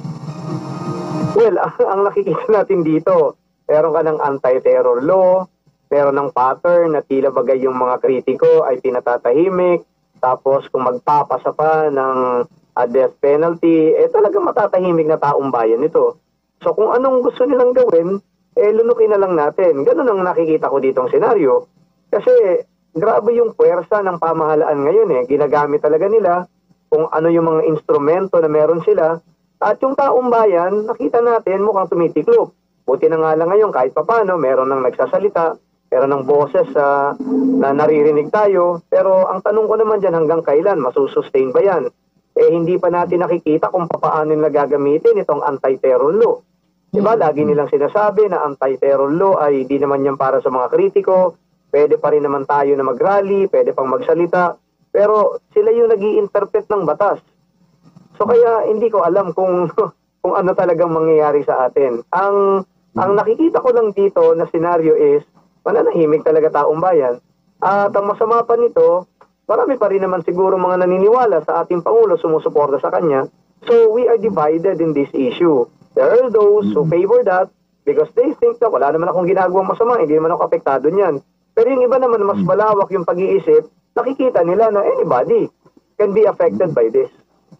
Well, ang nakikita natin dito, meron ka ng anti-terror law, meron ng pattern na tila bagay yung mga kritiko ay pinatatahimik, tapos kung magpapasa pa ng death penalty, talagang matatahimik na taong bayan ito. So kung anong gusto nilang gawin, lunukin na lang natin. Ganun ang nakikita ko ditong senaryo. Kasi grabe yung puwersa ng pamahalaan ngayon Ginagamit talaga nila kung ano yung mga instrumento na meron sila. At yung taong bayan, nakita natin mukhang tumitiklop. Buti na nga lang ngayon kahit papano, meron nang nagsasalita, meron ng boses na naririnig tayo. Pero ang tanong ko naman dyan, hanggang kailan? Masusustain ba yan? Hindi pa natin nakikita kung paano nila gagamitin itong anti-terror law. Diba? Lagi nilang sinasabi na anti-terror law ay di naman yan para sa mga kritiko. Pwede pa rin naman tayo na mag-rally, pwede pang magsalita. Pero sila yung nag-i-interpret ng batas. So kaya hindi ko alam kung ano talagang mangyayari sa atin. Ang nakikita ko lang dito na senaryo is mananahimik talaga taong bayan. At ang masama pa nito, marami pa rin naman siguro mga naniniwala sa ating Pangulo, sumusuporta sa kanya. So we are divided in this issue. There are those who favor that because they think na wala naman akong ginagawang masama, hindi naman ako apektado niyan. Pero yung iba naman mas malawak yung pag-iisip, nakikita nila na anybody can be affected by this.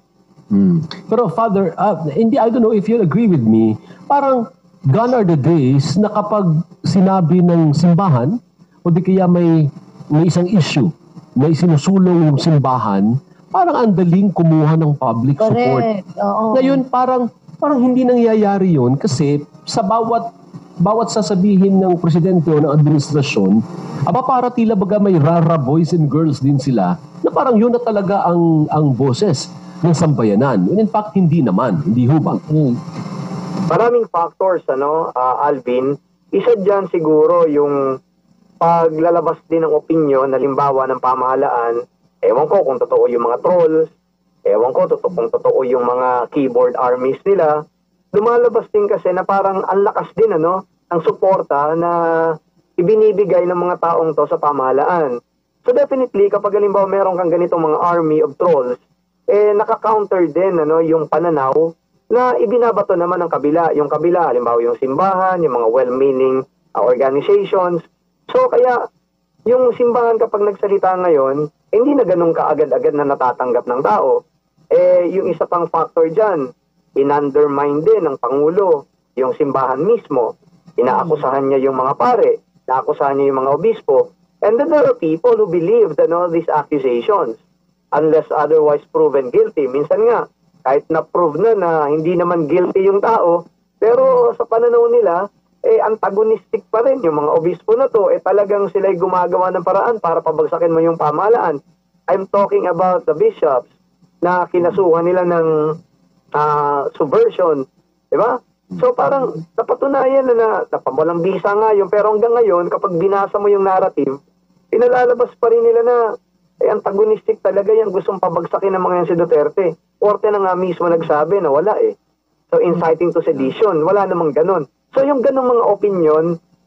Pero Father, I don't know if you'll agree with me, parang gone are the days na kapag sinabi ng simbahan o di kaya may isang issue na isinusulong yung simbahan, parang ang daling kumuha ng public support. Oo. Ngayon parang hindi nangyayari yun kasi sa bawat sasabihin ng presidente o ng administrasyon, para tila baga may rara boys and girls din sila na parang yun na talaga ang boses ng sambayanan. And in fact, hindi naman. Hindi ho ba? Maraming factors, Alvin. Isa dyan siguro yung paglalabas din ng opinion, halimbawa ng pamahalaan. Ewan ko kung totoo yung mga trolls, ewan ko kung totoo yung mga keyboard armies nila. Lumalabas din kasi na parang ang lakas din ng suporta na ibinibigay ng mga taong to sa pamahalaan. So definitely, kapag halimbawa meron kang ganitong mga army of trolls, naka-counter din yung pananaw na ibinabato naman ng kabila. Yung kabila, halimbawa yung simbahan, yung mga well-meaning organizations. So kaya, yung simbahan kapag nagsalita ngayon, hindi na ganun kaagad-agad na natatanggap ng tao. Yung isa pang factor dyan, in-undermine din ng Pangulo yung simbahan mismo. Inaakusahan niya yung mga pare, inaakusahan niya yung mga obispo. And then there are people who believe these accusations unless otherwise proven guilty. Minsan nga, kahit na-prove na hindi naman guilty yung tao, pero sa pananaw nila, antagonistic pa rin yung mga obispo na to, talagang sila'y gumagawa ng paraan para pabagsakin mo yung pamahalaan. I'm talking about the bishops na kinasuhan nila ng subversion, di ba? So parang napatunayan na napawalang bisa nga yun, pero hanggang ngayon, kapag binasa mo yung narrative, pinalalabas pa rin nila na antagonistic talaga yung gustong pabagsakin ng mga yan si Duterte. Korte na nga mismo nagsabi na wala So inciting to sedition, wala namang ganun. So yung ganung mga opinion,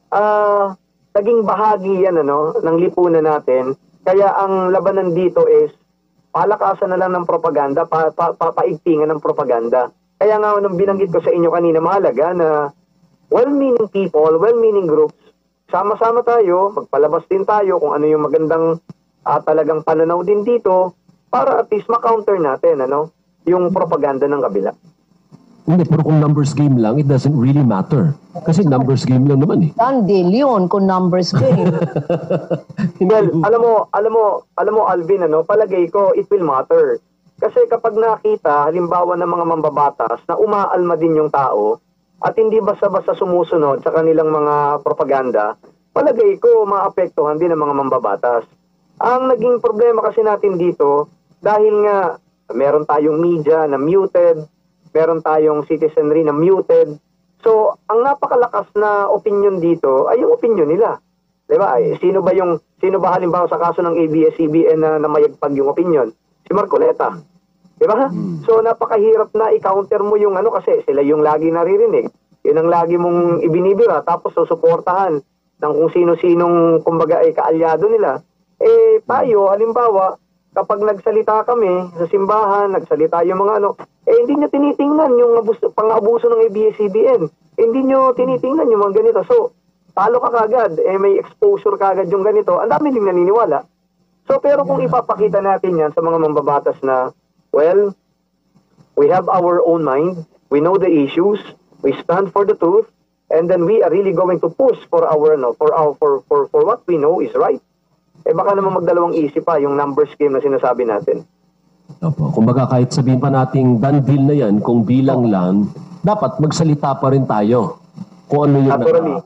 naging bahagi yan ng lipunan natin. Kaya ang labanan dito is palakasan na lang ng propaganda, papaigtingan ng propaganda. Kaya nga nung binanggit ko sa inyo kanina, mahalaga na well-meaning people, well-meaning groups, sama-sama tayo, magpalabas din tayo kung ano yung magandang talagang pananaw din dito para at least ma-counter natin yung propaganda ng kabila. Hindi, pero kung numbers game lang, it doesn't really matter. Kasi numbers game lang naman Dan De Leon kung numbers game. Well, alam mo Alvin, palagay ko it will matter. Kasi kapag nakita halimbawa ng mga mambabatas na umaalma din yung tao at hindi basta-basta sumusunod sa kanilang mga propaganda, palagay ko maapektuhan din ng mga mambabatas. Ang naging problema kasi natin dito, dahil nga meron tayong media na muted, meron tayong citizenry na muted. So, ang napakalakas na opinion dito ay yung opinion nila. Diba? Sino ba halimbawa sa kaso ng ABS-CBN na namayagpag yung opinion? Si Marcoleta. Diba? So, napakahirap na i-counter mo yung kasi sila yung lagi naririnig. Yun ang lagi mong ibinibira. Tapos, susuportahan ng kung sino-sinong, kumbaga, kaalyado nila. Tayo, halimbawa, kapag nagsalita kami sa simbahan, nagsalita yung mga hindi nyo tinitingnan yung pang-abuso ng ABS-CBN. Hindi nyo tinitingnan yung mga ganito. So, talo ka kagad, may exposure kagad yung ganito. Ang dami din naniniwala. So, pero kung ipapakita natin yan sa mga mambabatas na, well, we have our own mind, we know the issues, we stand for the truth, and then we are really going to push for our for what we know is right. Baka naman magdalawang isip pa yung numbers game na sinasabi natin. Opo. Kumbaga kahit sabihin pa nating done deal na yan, kung bilang lang, dapat magsalita pa rin tayo. Kung ano yung naturally.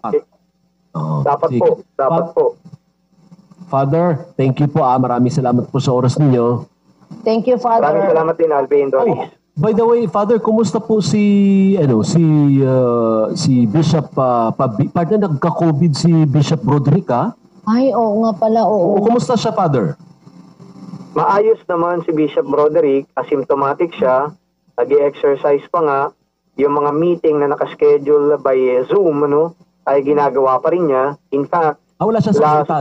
Dapat po. Father, thank you po. Maraming salamat po sa oras ninyo. Thank you, Father. Maraming salamat din, Alvin. By the way, Father, kumusta po si Bishop partner nagka-COVID si Bishop Broderick, Ay, oo nga pala, oo. Kumusta siya, Father? Maayos naman si Bishop Broderick, asymptomatic siya, nag-exercise pa nga, yung mga meeting na nakaschedule by Zoom, ay ginagawa pa rin niya. In fact, wala siya sa hospital.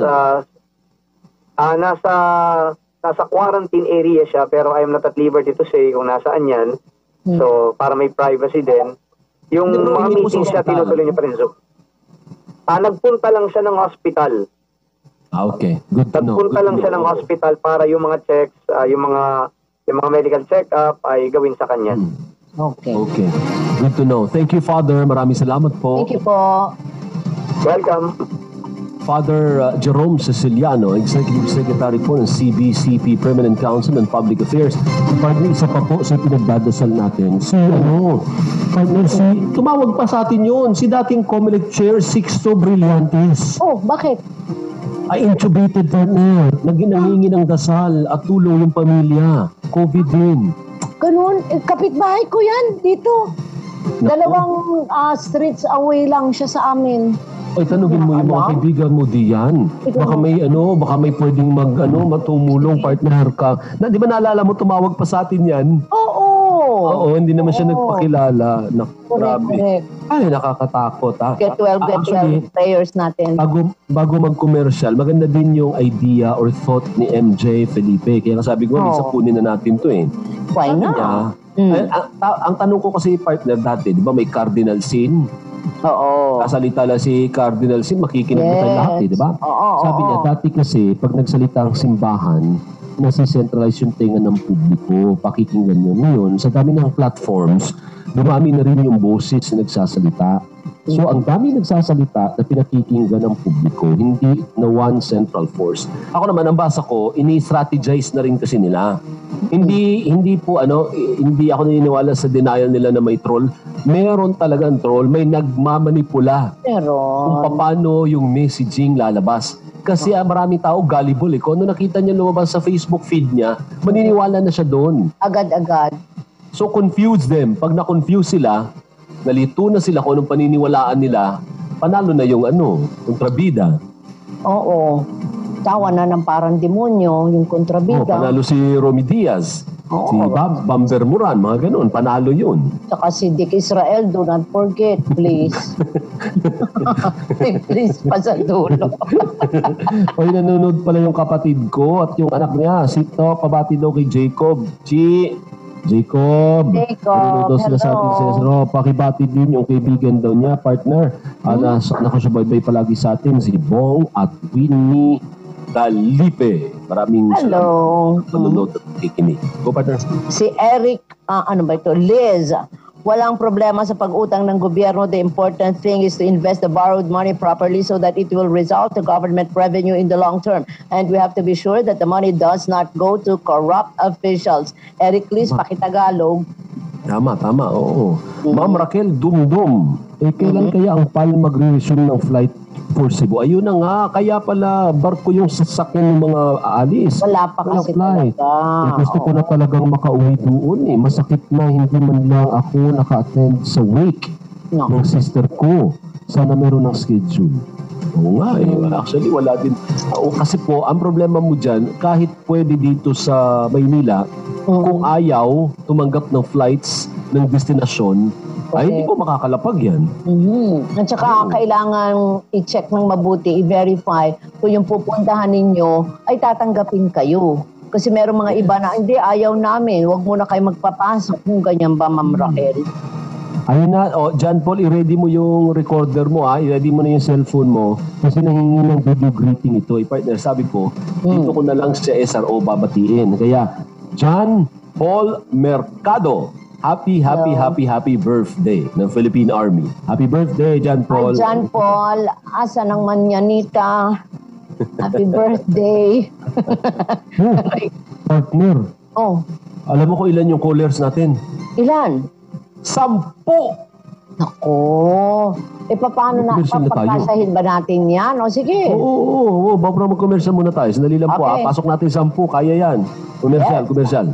Nasa quarantine area siya, pero I am not at liberty to say kung nasaan yan. So, para may privacy din. Yung mga meetings siya, tinutuloy niya pa rin Zoom. Nagpunta lang siya ng hospital. Okay. Good to know. Nagpunta lang siya ng hospital para yung mga checks, yung mga medical check-up ay gawin sa kanya. Okay. Good to know. Thank you, Father. Maraming salamat po. Thank you po. Welcome. Father Jerome Ceciliano, Executive Secretary po ng CBCP Permanent Council on Public Affairs. Partner, isa pa po sa pinagdadasal natin. Tumawag pa sa atin yun, si dating COMELEC Chair Sixto Brillantes. Oh, bakit? Ay intubated partner, nangingi ng dasal at tulong yung pamilya. COVID din. Ganun, kapitbahay ko yan dito. Dalawang streets away lang siya sa amin. Ay, tanungin mo yung mga Alam? kaibigan mo diyan. Baka may pwedeng matumulong partner ka. Di ba naalala mo, tumawag pa sa atin yan? Oo. Oo, hindi naman siya nagpakilala. Grabe. Correct. Ay, nakakatakot ha. Get well, prayers natin. Bago mag-commercial, maganda din yung idea or thought ni MJ Felipe. Kaya sabi ko, isa kunin na natin to eh. Why Sabi not? niya, ang tanong ko kasi partner dati, di ba may cardinal sin? Oo. Kasalita lang si Cardinal Sin, makikinig na tayo lahat eh, di ba? Oo, Sabi niya, dati kasi, pag nagsalita ang simbahan, nasi-centralize yung tenga ng publiko, pakikinggan yun. Ngayon, sa dami ng platforms, dumami na rin yung boses na nagsasalita. So, ang dami nagsasalita na pinakikinggan ng publiko, hindi na one central force. Ako naman, ang basa ko, ini-strategize na rin kasi nila. Hindi ako naniniwala sa denial nila na may troll. Meron talagang troll, may nagmamanipula kung paano yung messaging lalabas. Kasi maraming tao gullible eh. Kung ano nakita niya lumabas sa Facebook feed niya, maniniwala na siya doon. Agad-agad. So confuse them. Pag na-confuse sila, nalito na sila kung anong paniniwalaan nila, panalo na yung kontrabida. Oo. Tawa na ng parang demonyo, yung kontrabida. Panalo si Romy Diaz. Oo. Si Bamber Moran, mga ganun. Panalo yun. Saka si Dick Israel, do not forget, please. Please, pa sa dulo. Oy, nanonood pala yung kapatid ko at yung anak niya. Sito, pabati daw kay Jacob. Jacob. Nanonood daw sila sa atin sa pakibati din yung kaibigan daw niya, partner. Nakasubaybay palagi sa atin, si Bong at Winnie Talipe. Maraming Hello. Nanonood at kikinig. Go, partner. Si Eric, Liz, walang problema sa pag-utang ng gobyerno. The important thing is to invest the borrowed money properly so that it will result to government revenue in the long term. And we have to be sure that the money does not go to corrupt officials. Eric Liz, Pakitagalog. Tama, oo. Ma'am Raquel Dumdum, kailan kaya ang PAL magre-resume ng flight for Cebu? Ayun na nga, kaya pala barko yung sasakyan ng mga aalis. Wala pa kasi flight. talaga. Gusto ko na talagang makauwi doon eh. Masakit na hindi man lang ako naka-attend sa wake ng sister ko. Sana meron ng schedule. Oo nga eh. Actually, wala din. Kasi po, ang problema mo dyan, kahit pwede dito sa Maynila, kung ayaw tumanggap ng flights ng destinasyon, ay hindi po makakalapag yan. At saka kailangan i-check ng mabuti, i-verify kung yung pupuntahan ninyo ay tatanggapin kayo. Kasi meron mga iba na, hindi, ayaw namin, wag muna kayo magpapasok kung ganyan ba, Ma'am Raquel. Ayun na, John Paul, i-ready mo yung recorder mo i-ready mo na yung cellphone mo kasi nanghingi ng video greeting ito. Partner, sabi ko, dito ko na lang sa SRO babatiin. Kaya, John Paul Mercado, happy birthday ng Philippine Army. Happy birthday, John Paul. John Paul, asa ng manyanita? Happy birthday. Partner. Alam mo kung ilan yung callers natin? Ilan? 10! Nako. Paano na? Papagkasahin ba natin yan? O sige. Oo. Bago mag-commercial muna tayo. Sandali lang po. Pasok natin 10. Kaya yan. Commercial.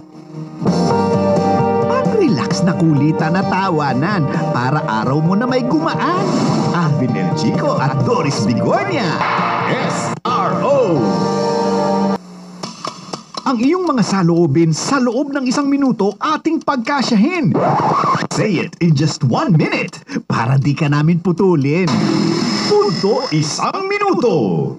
Pag-relax na kulitan na tawanan para araw mo na may gumaan. Alvin El Chico at Doris Bigornia. SRO! Ang iyong mga saloobin sa loob ng 1 minuto ating pagkasyahin. Say it in just 1 minute para di ka namin putulin. Punto 1 minuto.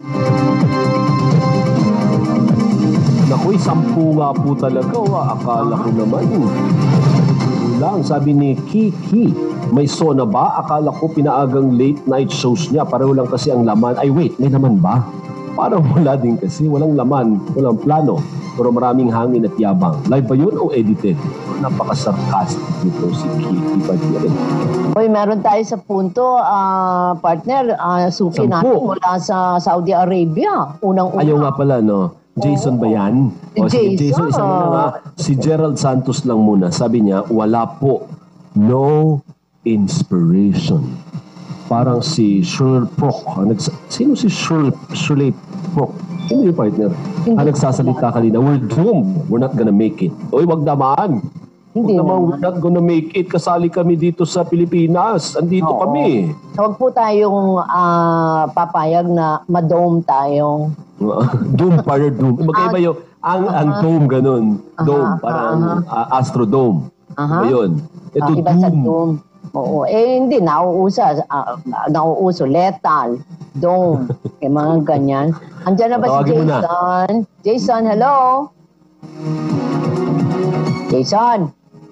Naku, 10 nga po talaga. Akala ko naman. Lang, sabi ni Kiki, may sona ba? Akala ko pinaagang late night shows niya. Pareho lang kasi ang laman. Ay wait, may laman ba? Parang wala din kasi. Walang laman, walang plano. Pero maraming hangin at yabang. Live ba yun o edited? Napaka-sarcastic nito si Kiki Padilla. Hoy, meron tayo sa punto, partner. Suki 10. natin mula sa Saudi Arabia. Unang-una. Ayaw nga pala, no? Jason ba yan? Jason. Jason, isa muna nga. Si Gerald Santos lang muna. Sabi niya, wala po. No inspiration. Parang si Shirley Proc. Sino si Shirley Proc? Sino yung partner? Nagsasalita kanina, we're doomed. We're not gonna make it. Uy, wag naman. Hindi naman, naman. we're not gonna make it. Kasali kami dito sa Pilipinas. Andito Oo. kami. Huwag po tayong papayag na madome tayo. Doom, para doom. Magkaiba yung, ang dome ganun. Dome, parang astrodome. Iba yun. Ito, Iba sa doom. dome. Oo. Hindi. Nauuso. Lethal. Dome. Mga ganyan. Andiyan na ba si Tawagin mo na. Jason? Jason, hello? Jason?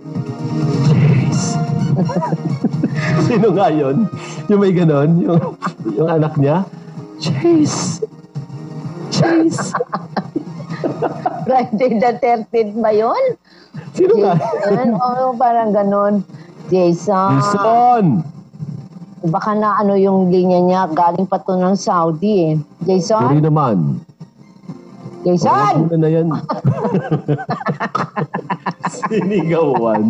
Sino nga yun? Yung may ganon? Yung anak niya? Chase! Friday the 13th ba yun? Sino nga? Jason? Oo, parang ganon. Jason. Jason! Baka na yung linya niya, galing pa to ng Saudi eh. Jason? Sorry naman. Jason! Muna na yan. Sinigawan.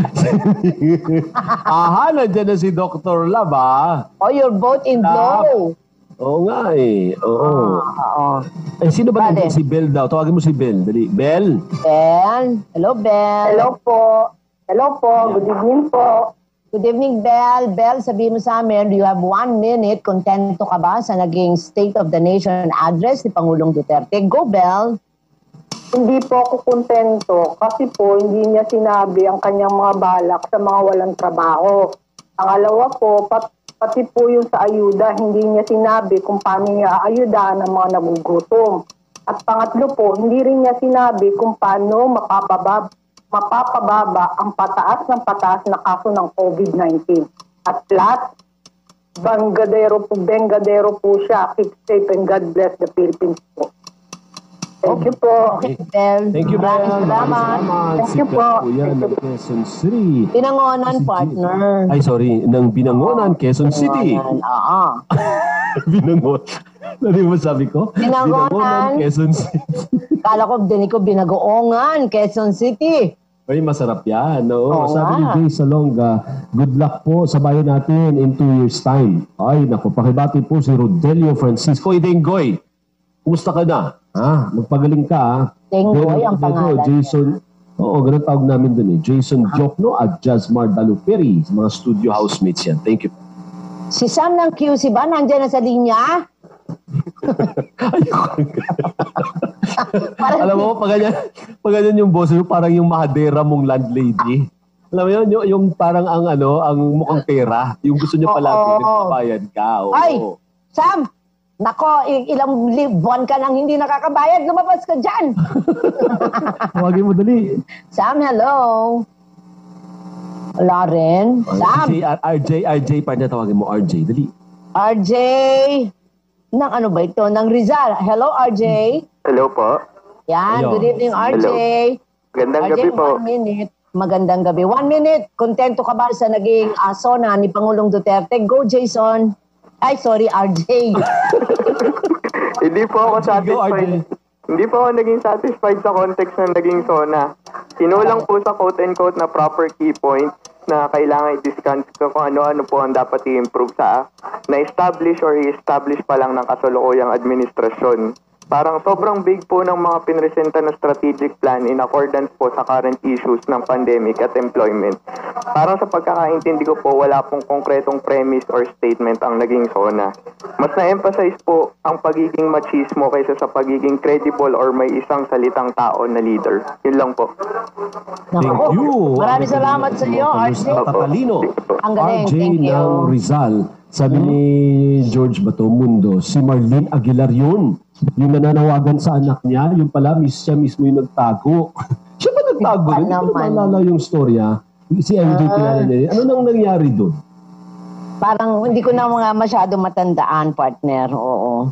Aha, nandiyan na si Dr. Lab, Oh, you're both in blow. Oo nga eh. Oo. Oo. Eh, sino ba Bale. nandiyan? Si Bel daw. Tawagin mo si Bel. Dali. Bel? Bel. Hello, Bel. Hello po. Good evening po. Good evening, Bel. Bel, sabihin mo sa amin, you have 1 minute. Kontento ka ba sa naging State of the Nation address ni Pangulong Duterte? Go, Bel. Hindi po ako kontento kasi po hindi niya sinabi ang kanyang mga balak sa mga walang trabaho. Pangalawa po, pati po yung sa ayuda, hindi niya sinabi kung paano niya aayudahan ang mga nagugutom. At pangatlo po, hindi rin niya sinabi kung paano mapapababa ang pataas na kaso ng COVID-19. At last, bengadero po siya. Keep safe and God bless the Philippines po. Thank you po. Okay, Bel. Thank you, Bel. Maraming salamat. Thank you po. Yan, ng Quezon City. Pinangonan, partner. Ay, sorry. Ng Binangonan, Quezon City. Pinangonan, oo. Binangonan. Ano yung sabi ko? Binangonan. Quezon City. Kala ko, dinig ko, Binagoongan, Quezon City. Ay, masarap yan. Oo, Oo sabi ni nga. Jay Salonga, good luck po sa bayan natin in 2 years time. Ay, naku, pakibati po si Rodelio Francisco Idenggoy. Kumusta ka na? Ha? Magpagaling ka, ha? Denggoy ang pangalan. Jason, oo, ganun tawag namin dun eh. Jason Jokno at Jasmar Daluperi. Mga studio housemates yan. Thank you. Si Sam ng QC ba? Nandiyan na sa linya? Alam mo, pag ganyan yung boss mo, parang yung mahadera mong landlady. Alam mo yun, yung parang ang mukhang pera. Yung gusto niya palagi, nagpabayad ka. Oo. Ay, Sam! Nako, ilang buwan ka nang hindi nakakabayad. Lumabas ka dyan. Tawagin mo dali. Sam, hello. Wala rin. Sam. Si RJ, pa niya tawagin mo, RJ. Dali. RJ. Nang ano ba ito? Nang Rizal. Hello, RJ. Hello po. Yan, Hello. good evening, RJ. Gandang RJ, gabi po. 1 minute. Magandang gabi. 1 minute. Kontento ka ba sa naging SONA ni Pangulong Duterte? Go, Jason. Ay, sorry, RJ. Hindi po ako Go, satisfied. RJ. Hindi po ako naging satisfied sa context ng naging SONA. Sinulang po sa quote-unquote na proper key points na kailangan i-discuss ko kung ano-ano po ang dapat i-improve sa na-establish or i-establish pa lang ng kasalukuyang administrasyon. Parang sobrang big po ng mga pinresenta na strategic plan in accordance po sa current issues ng pandemic at employment. Parang sa pagkakaintindi ko po, wala pong konkretong premise or statement ang naging SONA. Mas na-emphasize po ang pagiging machismo kaysa sa pagiging credible or may isang salitang tao na leader. Yun lang po. Thank Nako. you. Maraming salamat sa iyo, RJ. Tatalino. Ang galing, RJ thank you. ng Rizal. Sabi ni George Batomundo, si Marlene Aguilar yun. Yung nananawagan sa anak niya, yung pala, siya mismo yung nagtago. Siya ba nagtago? Hindi ko naman. maalala yung storya. Si MJ kilala niya. Ano nang nangyari doon? Parang hindi ko na mga masyado matandaan, partner. Oo.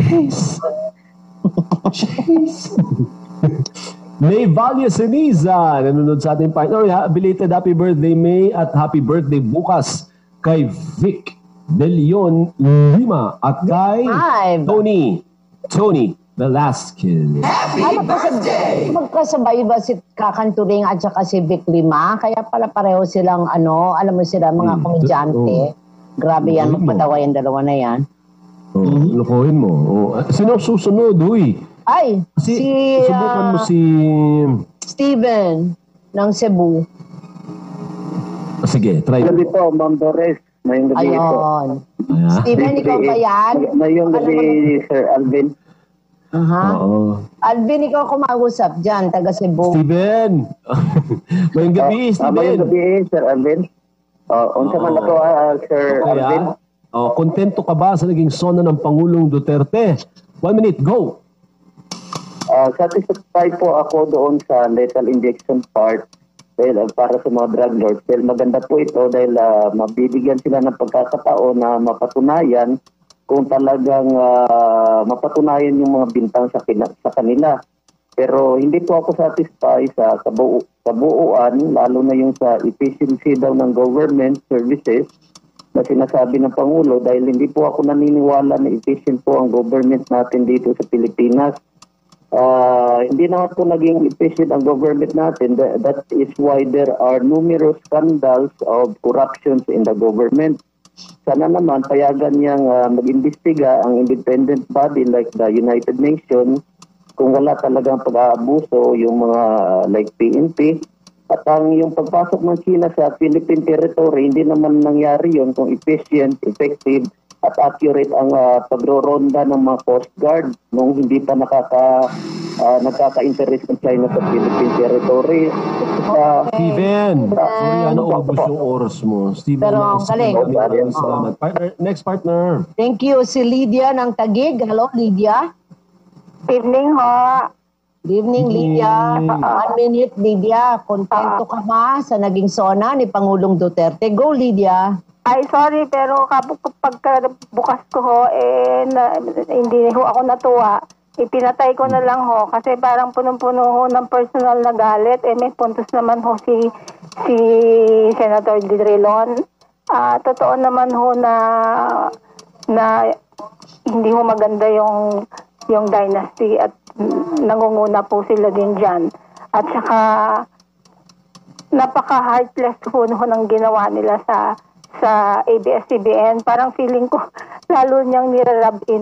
May Valia Seniza, nanonood sa ating partner. Belated happy birthday, May, at happy birthday bukas kay Vic De Leon Lima at kay Five. Tony Velasquez. Happy birthday! Magkasabay ba si Kakanturing at saka si Vic Lima? Kaya pala pareho silang alam mo sila, mga komedyante. Grabe yan, Galing mo. magpatawa yung dalawa na yan. Lokohin mo. Sino susunod, huy? Ay, si Subukan mo si... Steven ng Cebu. Sige, try. Gabi po, Ma'am Doris. Ngayong gabi po. Ayun. Ayan. Steven, ikaw ba yan? Ngayong gabi, Sir Alvin. Aha. Oo. Alvin, ikaw kumag-usap dyan, taga Cebu. Steven! Ngayong gabi, Ngayong Steven. gabi, Sir Alvin. Unsa man ako, Sir Alvin. Kontento ka ba sa naging sona ng Pangulong Duterte? 1 minute, go! Satisfied po ako doon sa lethal injection part dahil para sa mga drug lords. Dahil maganda po ito dahil mabibigyan sila ng pagkakataon na mapatunayan kung talagang mapatunayan yung mga bintang sa kanila. Pero hindi po ako satisfied sa kabuuan, lalo na yung sa efficiency daw ng government services na sinasabi ng Pangulo dahil hindi po ako naniniwala na efficient po ang government natin dito sa Pilipinas. Hindi naman po naging efficient ang government natin. That is why there are numerous scandals of corruptions in the government. Sana naman payagan niyang mag-imbestiga ang independent body like the United Nations kung wala talagang pag-aabuso yung mga like PNP. At yung pagpasok ng China sa Philippine territory, hindi naman nangyari yun kung efficient, effective, at accurate ang pagro-ronda ng mga Coast Guard nung hindi pa nagkaka-interest ng China sa Philippine territory. Steven! Sorry, naubos yung oras mo. Steven, Pero galing. Salamat. Partner, next partner. Thank you. Si Lydia ng Taguig. Hello, Lydia. Evening ho. Good evening, Lydia. 1 minute, Lydia. Kontento ka ba sa naging sona ni Pangulong Duterte? Go, Lydia. Ay, sorry, pero pagkabukas ko ho, hindi ho ako natuwa. Ipinatay ko na lang ho, kasi parang punong-puno ho ng personal na galit. May puntos naman ho si Senator Drilon. Totoo naman ho na hindi ho maganda yung dynasty at nangunguna po sila din dyan. At saka napaka-heartless ho ng ginawa nila sa ABS-CBN. Parang feeling ko lalo niyang nirarab in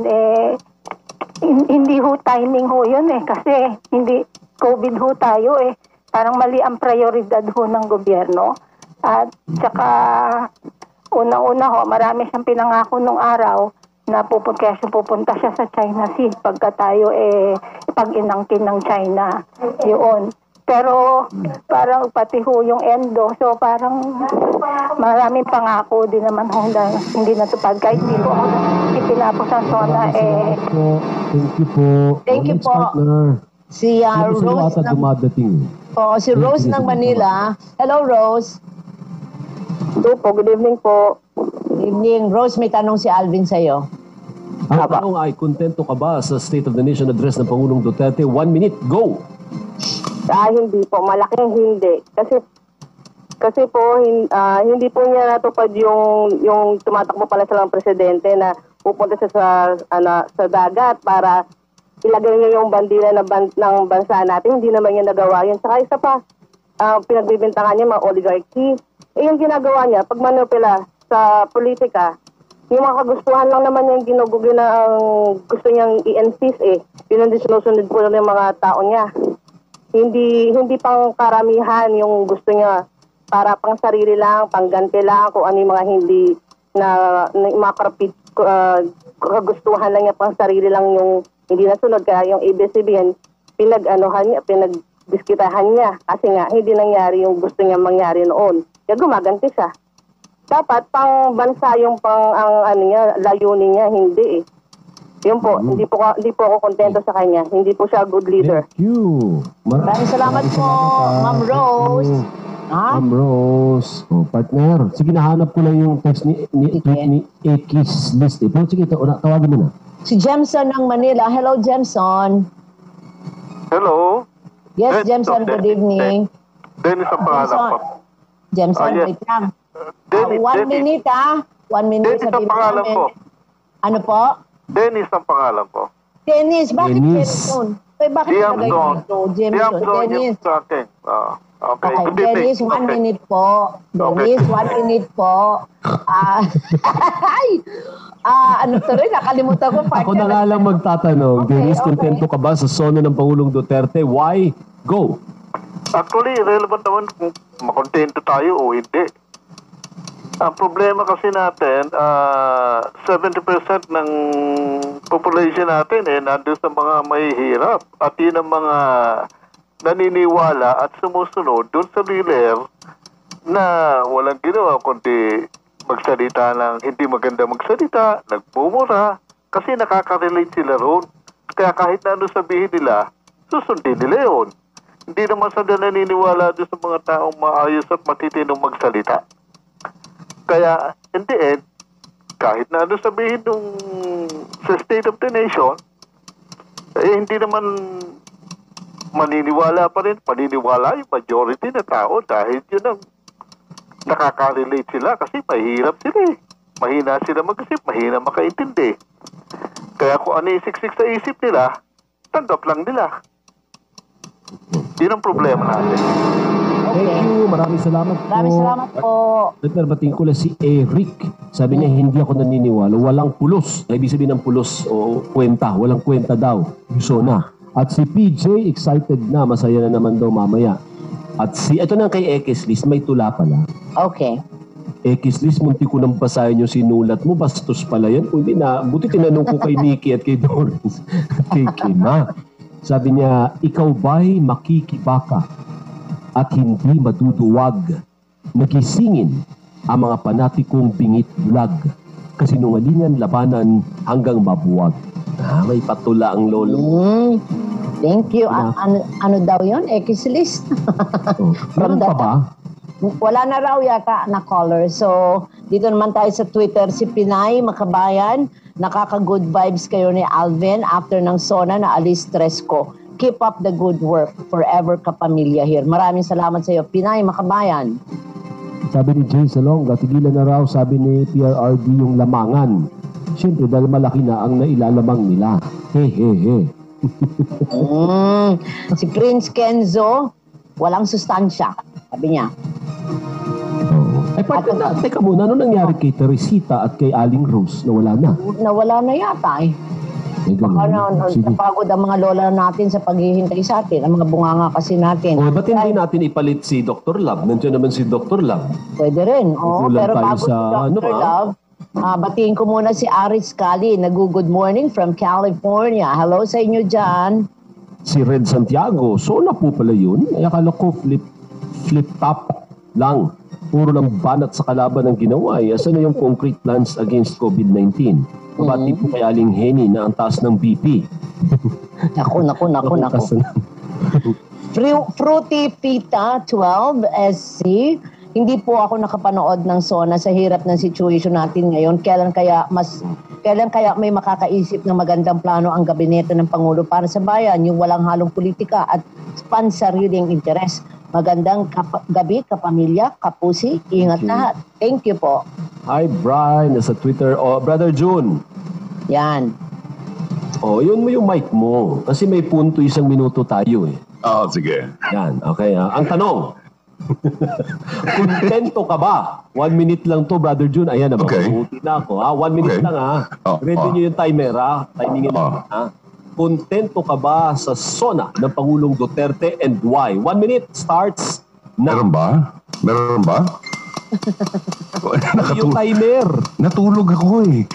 hindi ho timing ho yun kasi hindi COVID ho tayo parang mali ang prioridad ho ng gobyerno. At saka unang-una ho, marami siyang pinangako nung araw na pupunta siya sa China Sea pagka tayo pag-inangkin ng China yun. Pero parang pati ho yung endo, so parang maraming pangako din naman ho na hindi natupad kahit hindi po ako itinapos ang zona Thank you po. Thank you Next po. partner. Si Rose ng si Rose ng Manila. Hello, Rose. Hello po, good evening po. Good evening. Rose, may tanong si Alvin sa'yo. Ang tanong ay, kontento ka ba sa State of the Nation address ng Pangulong Duterte? 1 minute, go! Hindi po, malaking hindi. Kasi po, hindi po niya natupad yung tumatakbo pala silang presidente na pupunta siya sa dagat para ilagay niya yung bandila ng bansa natin. Hindi naman niya nagawa yun. Saka isa pa, pinagbibintangan niya mga oligarchy. Yung ginagawa niya, pag manupila sa politika, yung mga kagustuhan lang naman yung ginugugi na ang gusto niyang i-insist Yun ang sinusunod po ng mga tao niya. Hindi pang karamihan yung gusto niya para pang sarili lang, pangganti lang, kung ano yung mga hindi na mga kagustuhan lang niya, pang sarili lang yung hindi nasunod. Kaya yung ABS-CBN, pinagdiskitahan niya kasi nga hindi nangyari yung gusto niya mangyari noon. Kaya gumaganti siya. Dapat pang bansa yung layunin niya, hindi Yun po, hindi po ako kontento sa kanya. Hindi po siya good leader. Thank you. Maraming salamat po, Ma'am Rose. Ma'am Rose. Partner. Sige, nahanap ko lang yung text ni Akis List. Pero sige, tawagin mo na. Si Jemson ng Manila. Hello, Jemson. Hello. Yes, Jemson, good evening. Dennis ang pangalan ko. Jemson, wait lang. 1 minute 1 minute. Dennis ang pangalan ko. Ano po? Dennis ang pangalan ko. Dennis, bakit Dennis? Jemson? Bakit nagay dito? Jemson, Dennis. Sa akin. Okay. Okay, Good evening. Dennis, 1 minute po. Dennis, 1 minute po. Ano to rin? Nakalimutan ko. Ako na nga lang magtatanong. Okay, Dennis, okay. kontento ka ba sa sona ng Pangulong Duterte? Why? Go! Actually, relevant naman kung makontento tayo o hindi. Ang problema kasi natin, 70% ng population natin nandun sa mga mahihirap. At yun ang mga naniniwala at sumusunod dun sa leader na walang ginawa kundi magsalita ng hindi maganda magsalita, nagmumura, kasi nakaka-relate sila roon. Kaya kahit na ano sabihin nila, susundin nila yun. Hindi naman sila naniniwala doon sa mga taong maayos at matitinong magsalita. Kaya, in the end, kahit na ano sabihin nung sa State of the Nation, hindi naman maniniwala pa rin. Paniniwala yung majority na tao dahil yun ang nakaka-relate sila kasi mahirap sila eh. Mahina sila mag-isip, mahina makaintindi. Kaya kung ano yung siksik sa isip nila, tanggap lang nila. Yun ang problema natin. Thank you. Maraming salamat po. Maraming salamat po. Nagdarbating ko lang si Eric. Sabi niya, hindi ako naniniwala. Walang pulos. Ibig sabihin ng pulos o kwenta. Walang kwenta daw. Gusto na. At si PJ, excited na. Masaya na naman daw mamaya. At ito na kay Ekislis, may tula pala. Okay. Ekislis, munti ko nang basahin yung sinulat mo. Bastos pala yan. O hindi na. Buti tinanong ko kay Nikki at kay Doris. Kay Kima. Sabi niya, ikaw ba'y makikibaka at hindi maduduwag? Nagisingin ang mga panatikong bingit bulag. Kasinungalingan labanan hanggang mabuwag. May patula ang lolo. Thank you. Ano daw yun? Ekislis? Meron pa ba? Wala na raw yata na caller. So, dito naman tayo sa Twitter. Si Pinay Makabayan, nakaka-good vibes kayo ni Alvin after ng SONA na alis stress ko. Keep up the good work. Forever kapamilya here. Maraming salamat sa iyo, Pinay Makabayan. Sabi ni Jay Salonga, tigilan na raw, sabi ni PRRD yung lamangan. Siyempre, dahil malaki na ang nailalamang nila. He. Si Prince Kenzo, walang sustansya. Sabi niya. Ay, teka muna, ano nangyari kay Teresita at kay Aling Rose? Nawala na? Nawala na yata eh. Napagod ang mga lola natin sa paghihintay sa atin. Ang mga bunganga kasi natin. Ba't hindi natin ipalit si Dr. Love? Nandiyan naman si Dr. Love. Pwede rin. Pero bago si sa, Dr. Love, batiin ko muna si Aris Cali. Good morning from California. Hello sa inyo dyan. Si Red Santiago, SONA po pala yun. Ay, akala ko flip top lang. Puro lang banat sa kalaban ang ginawa. Asan na yung concrete plans against COVID-19? Mabati po kay Aling Henny na ang taas ng BP. Naku. Fruity Pita 12 SC. Hindi po ako nakapanood ng SONA sa hirap ng situation natin ngayon. Kailan kaya may makakaisip ng magandang plano ang gabinete ng Pangulo para sa bayan, yung walang halong politika at pansariling interes. Magandang gabi, kapamilya, kapusi, ingat lahat. Thank you po. Hi, Brian. Nasa Twitter. Brother June. Yan. Yun mo yung mic mo. Kasi may punto 1 minuto tayo eh. Sige. Yan, okay. Ang tanong, kontento ka ba? 1 minute lang to, Brother June. Ayan, mabuti na ako. 1 minute lang Ready nyo yung timer Timingin na. Kontento ka ba sa SONA ng Pangulong Duterte and why? 1 minute starts now. Meron ba? Yung timer. Natulog ako eh.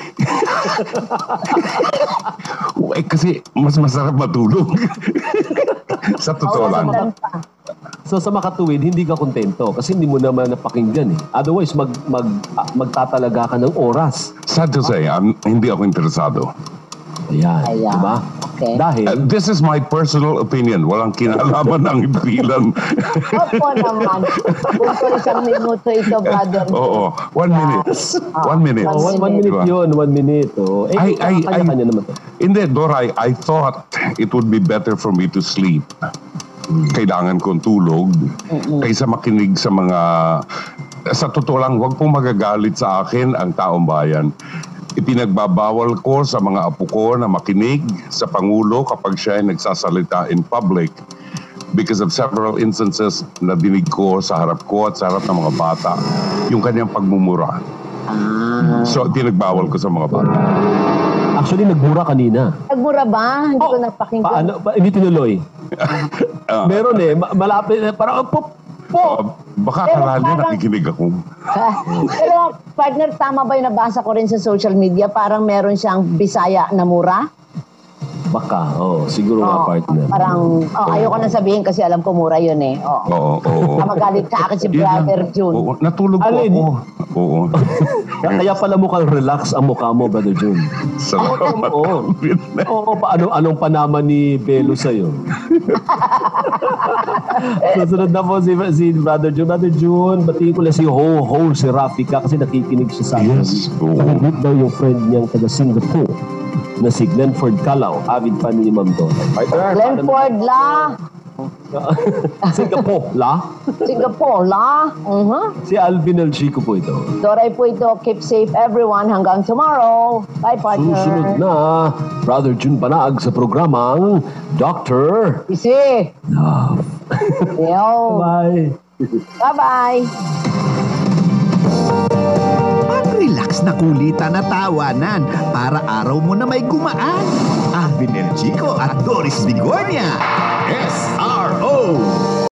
Kasi mas masarap matulog. Sa totoo lang. So sa makatuwid, hindi ka kontento kasi hindi mo naman napakinggan eh. Otherwise, magtatalaga ka ng oras. Sad to say, hindi ako interesado. Ayan. Diba? Okay. Dahil this is my personal opinion. Walang kinalaman ng bilang. Opo naman. Punto 1 minuto ito, brother. Oo. 1 minute. 1 minute. 1 minute yun. 1 minute. Kanya-kanya naman to. Hindi, Dora, I thought it would be better for me to sleep. Kailangan kong tulog kaysa makinig sa mga... Sa totoo lang, huwag pong magagalit sa akin ang taong bayan. Ipinagbabawal ko sa mga apo ko na makinig sa Pangulo kapag siya ay nagsasalita in public because of several instances na dinig ko sa harap ko at sa harap ng mga bata yung kanyang pagmumura. So, pinagbawal ko sa mga bata. Actually, nagmura kanina. Nagmura ba? Hindi ko napakinggan. Hindi tinuloy. Meron malapit. Parang, Baka Pero akala niya parang- nakikinig ako. Pero partner, tama ba yung nabasa ko rin sa social media? Parang meron siyang Bisaya na mura? Baka, siguro nga partner. Parang, ayoko na sabihin kasi alam ko mura yun eh. Oo. Magalit sa akin si Yun lang. Brother June. Oo, natulog po Alin? ako. Oo. Kaya pala mukhang relax ang mukha mo, Brother June. Salamat. Oo, anong panama ni Belo sa'yo? Susunod na po si Brother June. Brother June, batiin ko lang si Ho, si Rafika kasi nakikinig siya sa akin. Yes. Oo. Nakagit daw yung friend niyang taga Singapore. Na si Glenford Calao, avid fan ni Ma'am Donna. Partner, Glenford la. Singapore, la? Singapore la. Si Alvin El Chico po ito. Doray po ito. Keep safe everyone. Hanggang tomorrow. Bye partner. Susunod na, Brother June Banaag sa programang Dr. Isi. Love. Yo. Bye. Bye-bye. Relax na kulitan na tawanan para araw mo na may gumaan. Alvin El Chico at Doris Bigornia. SRO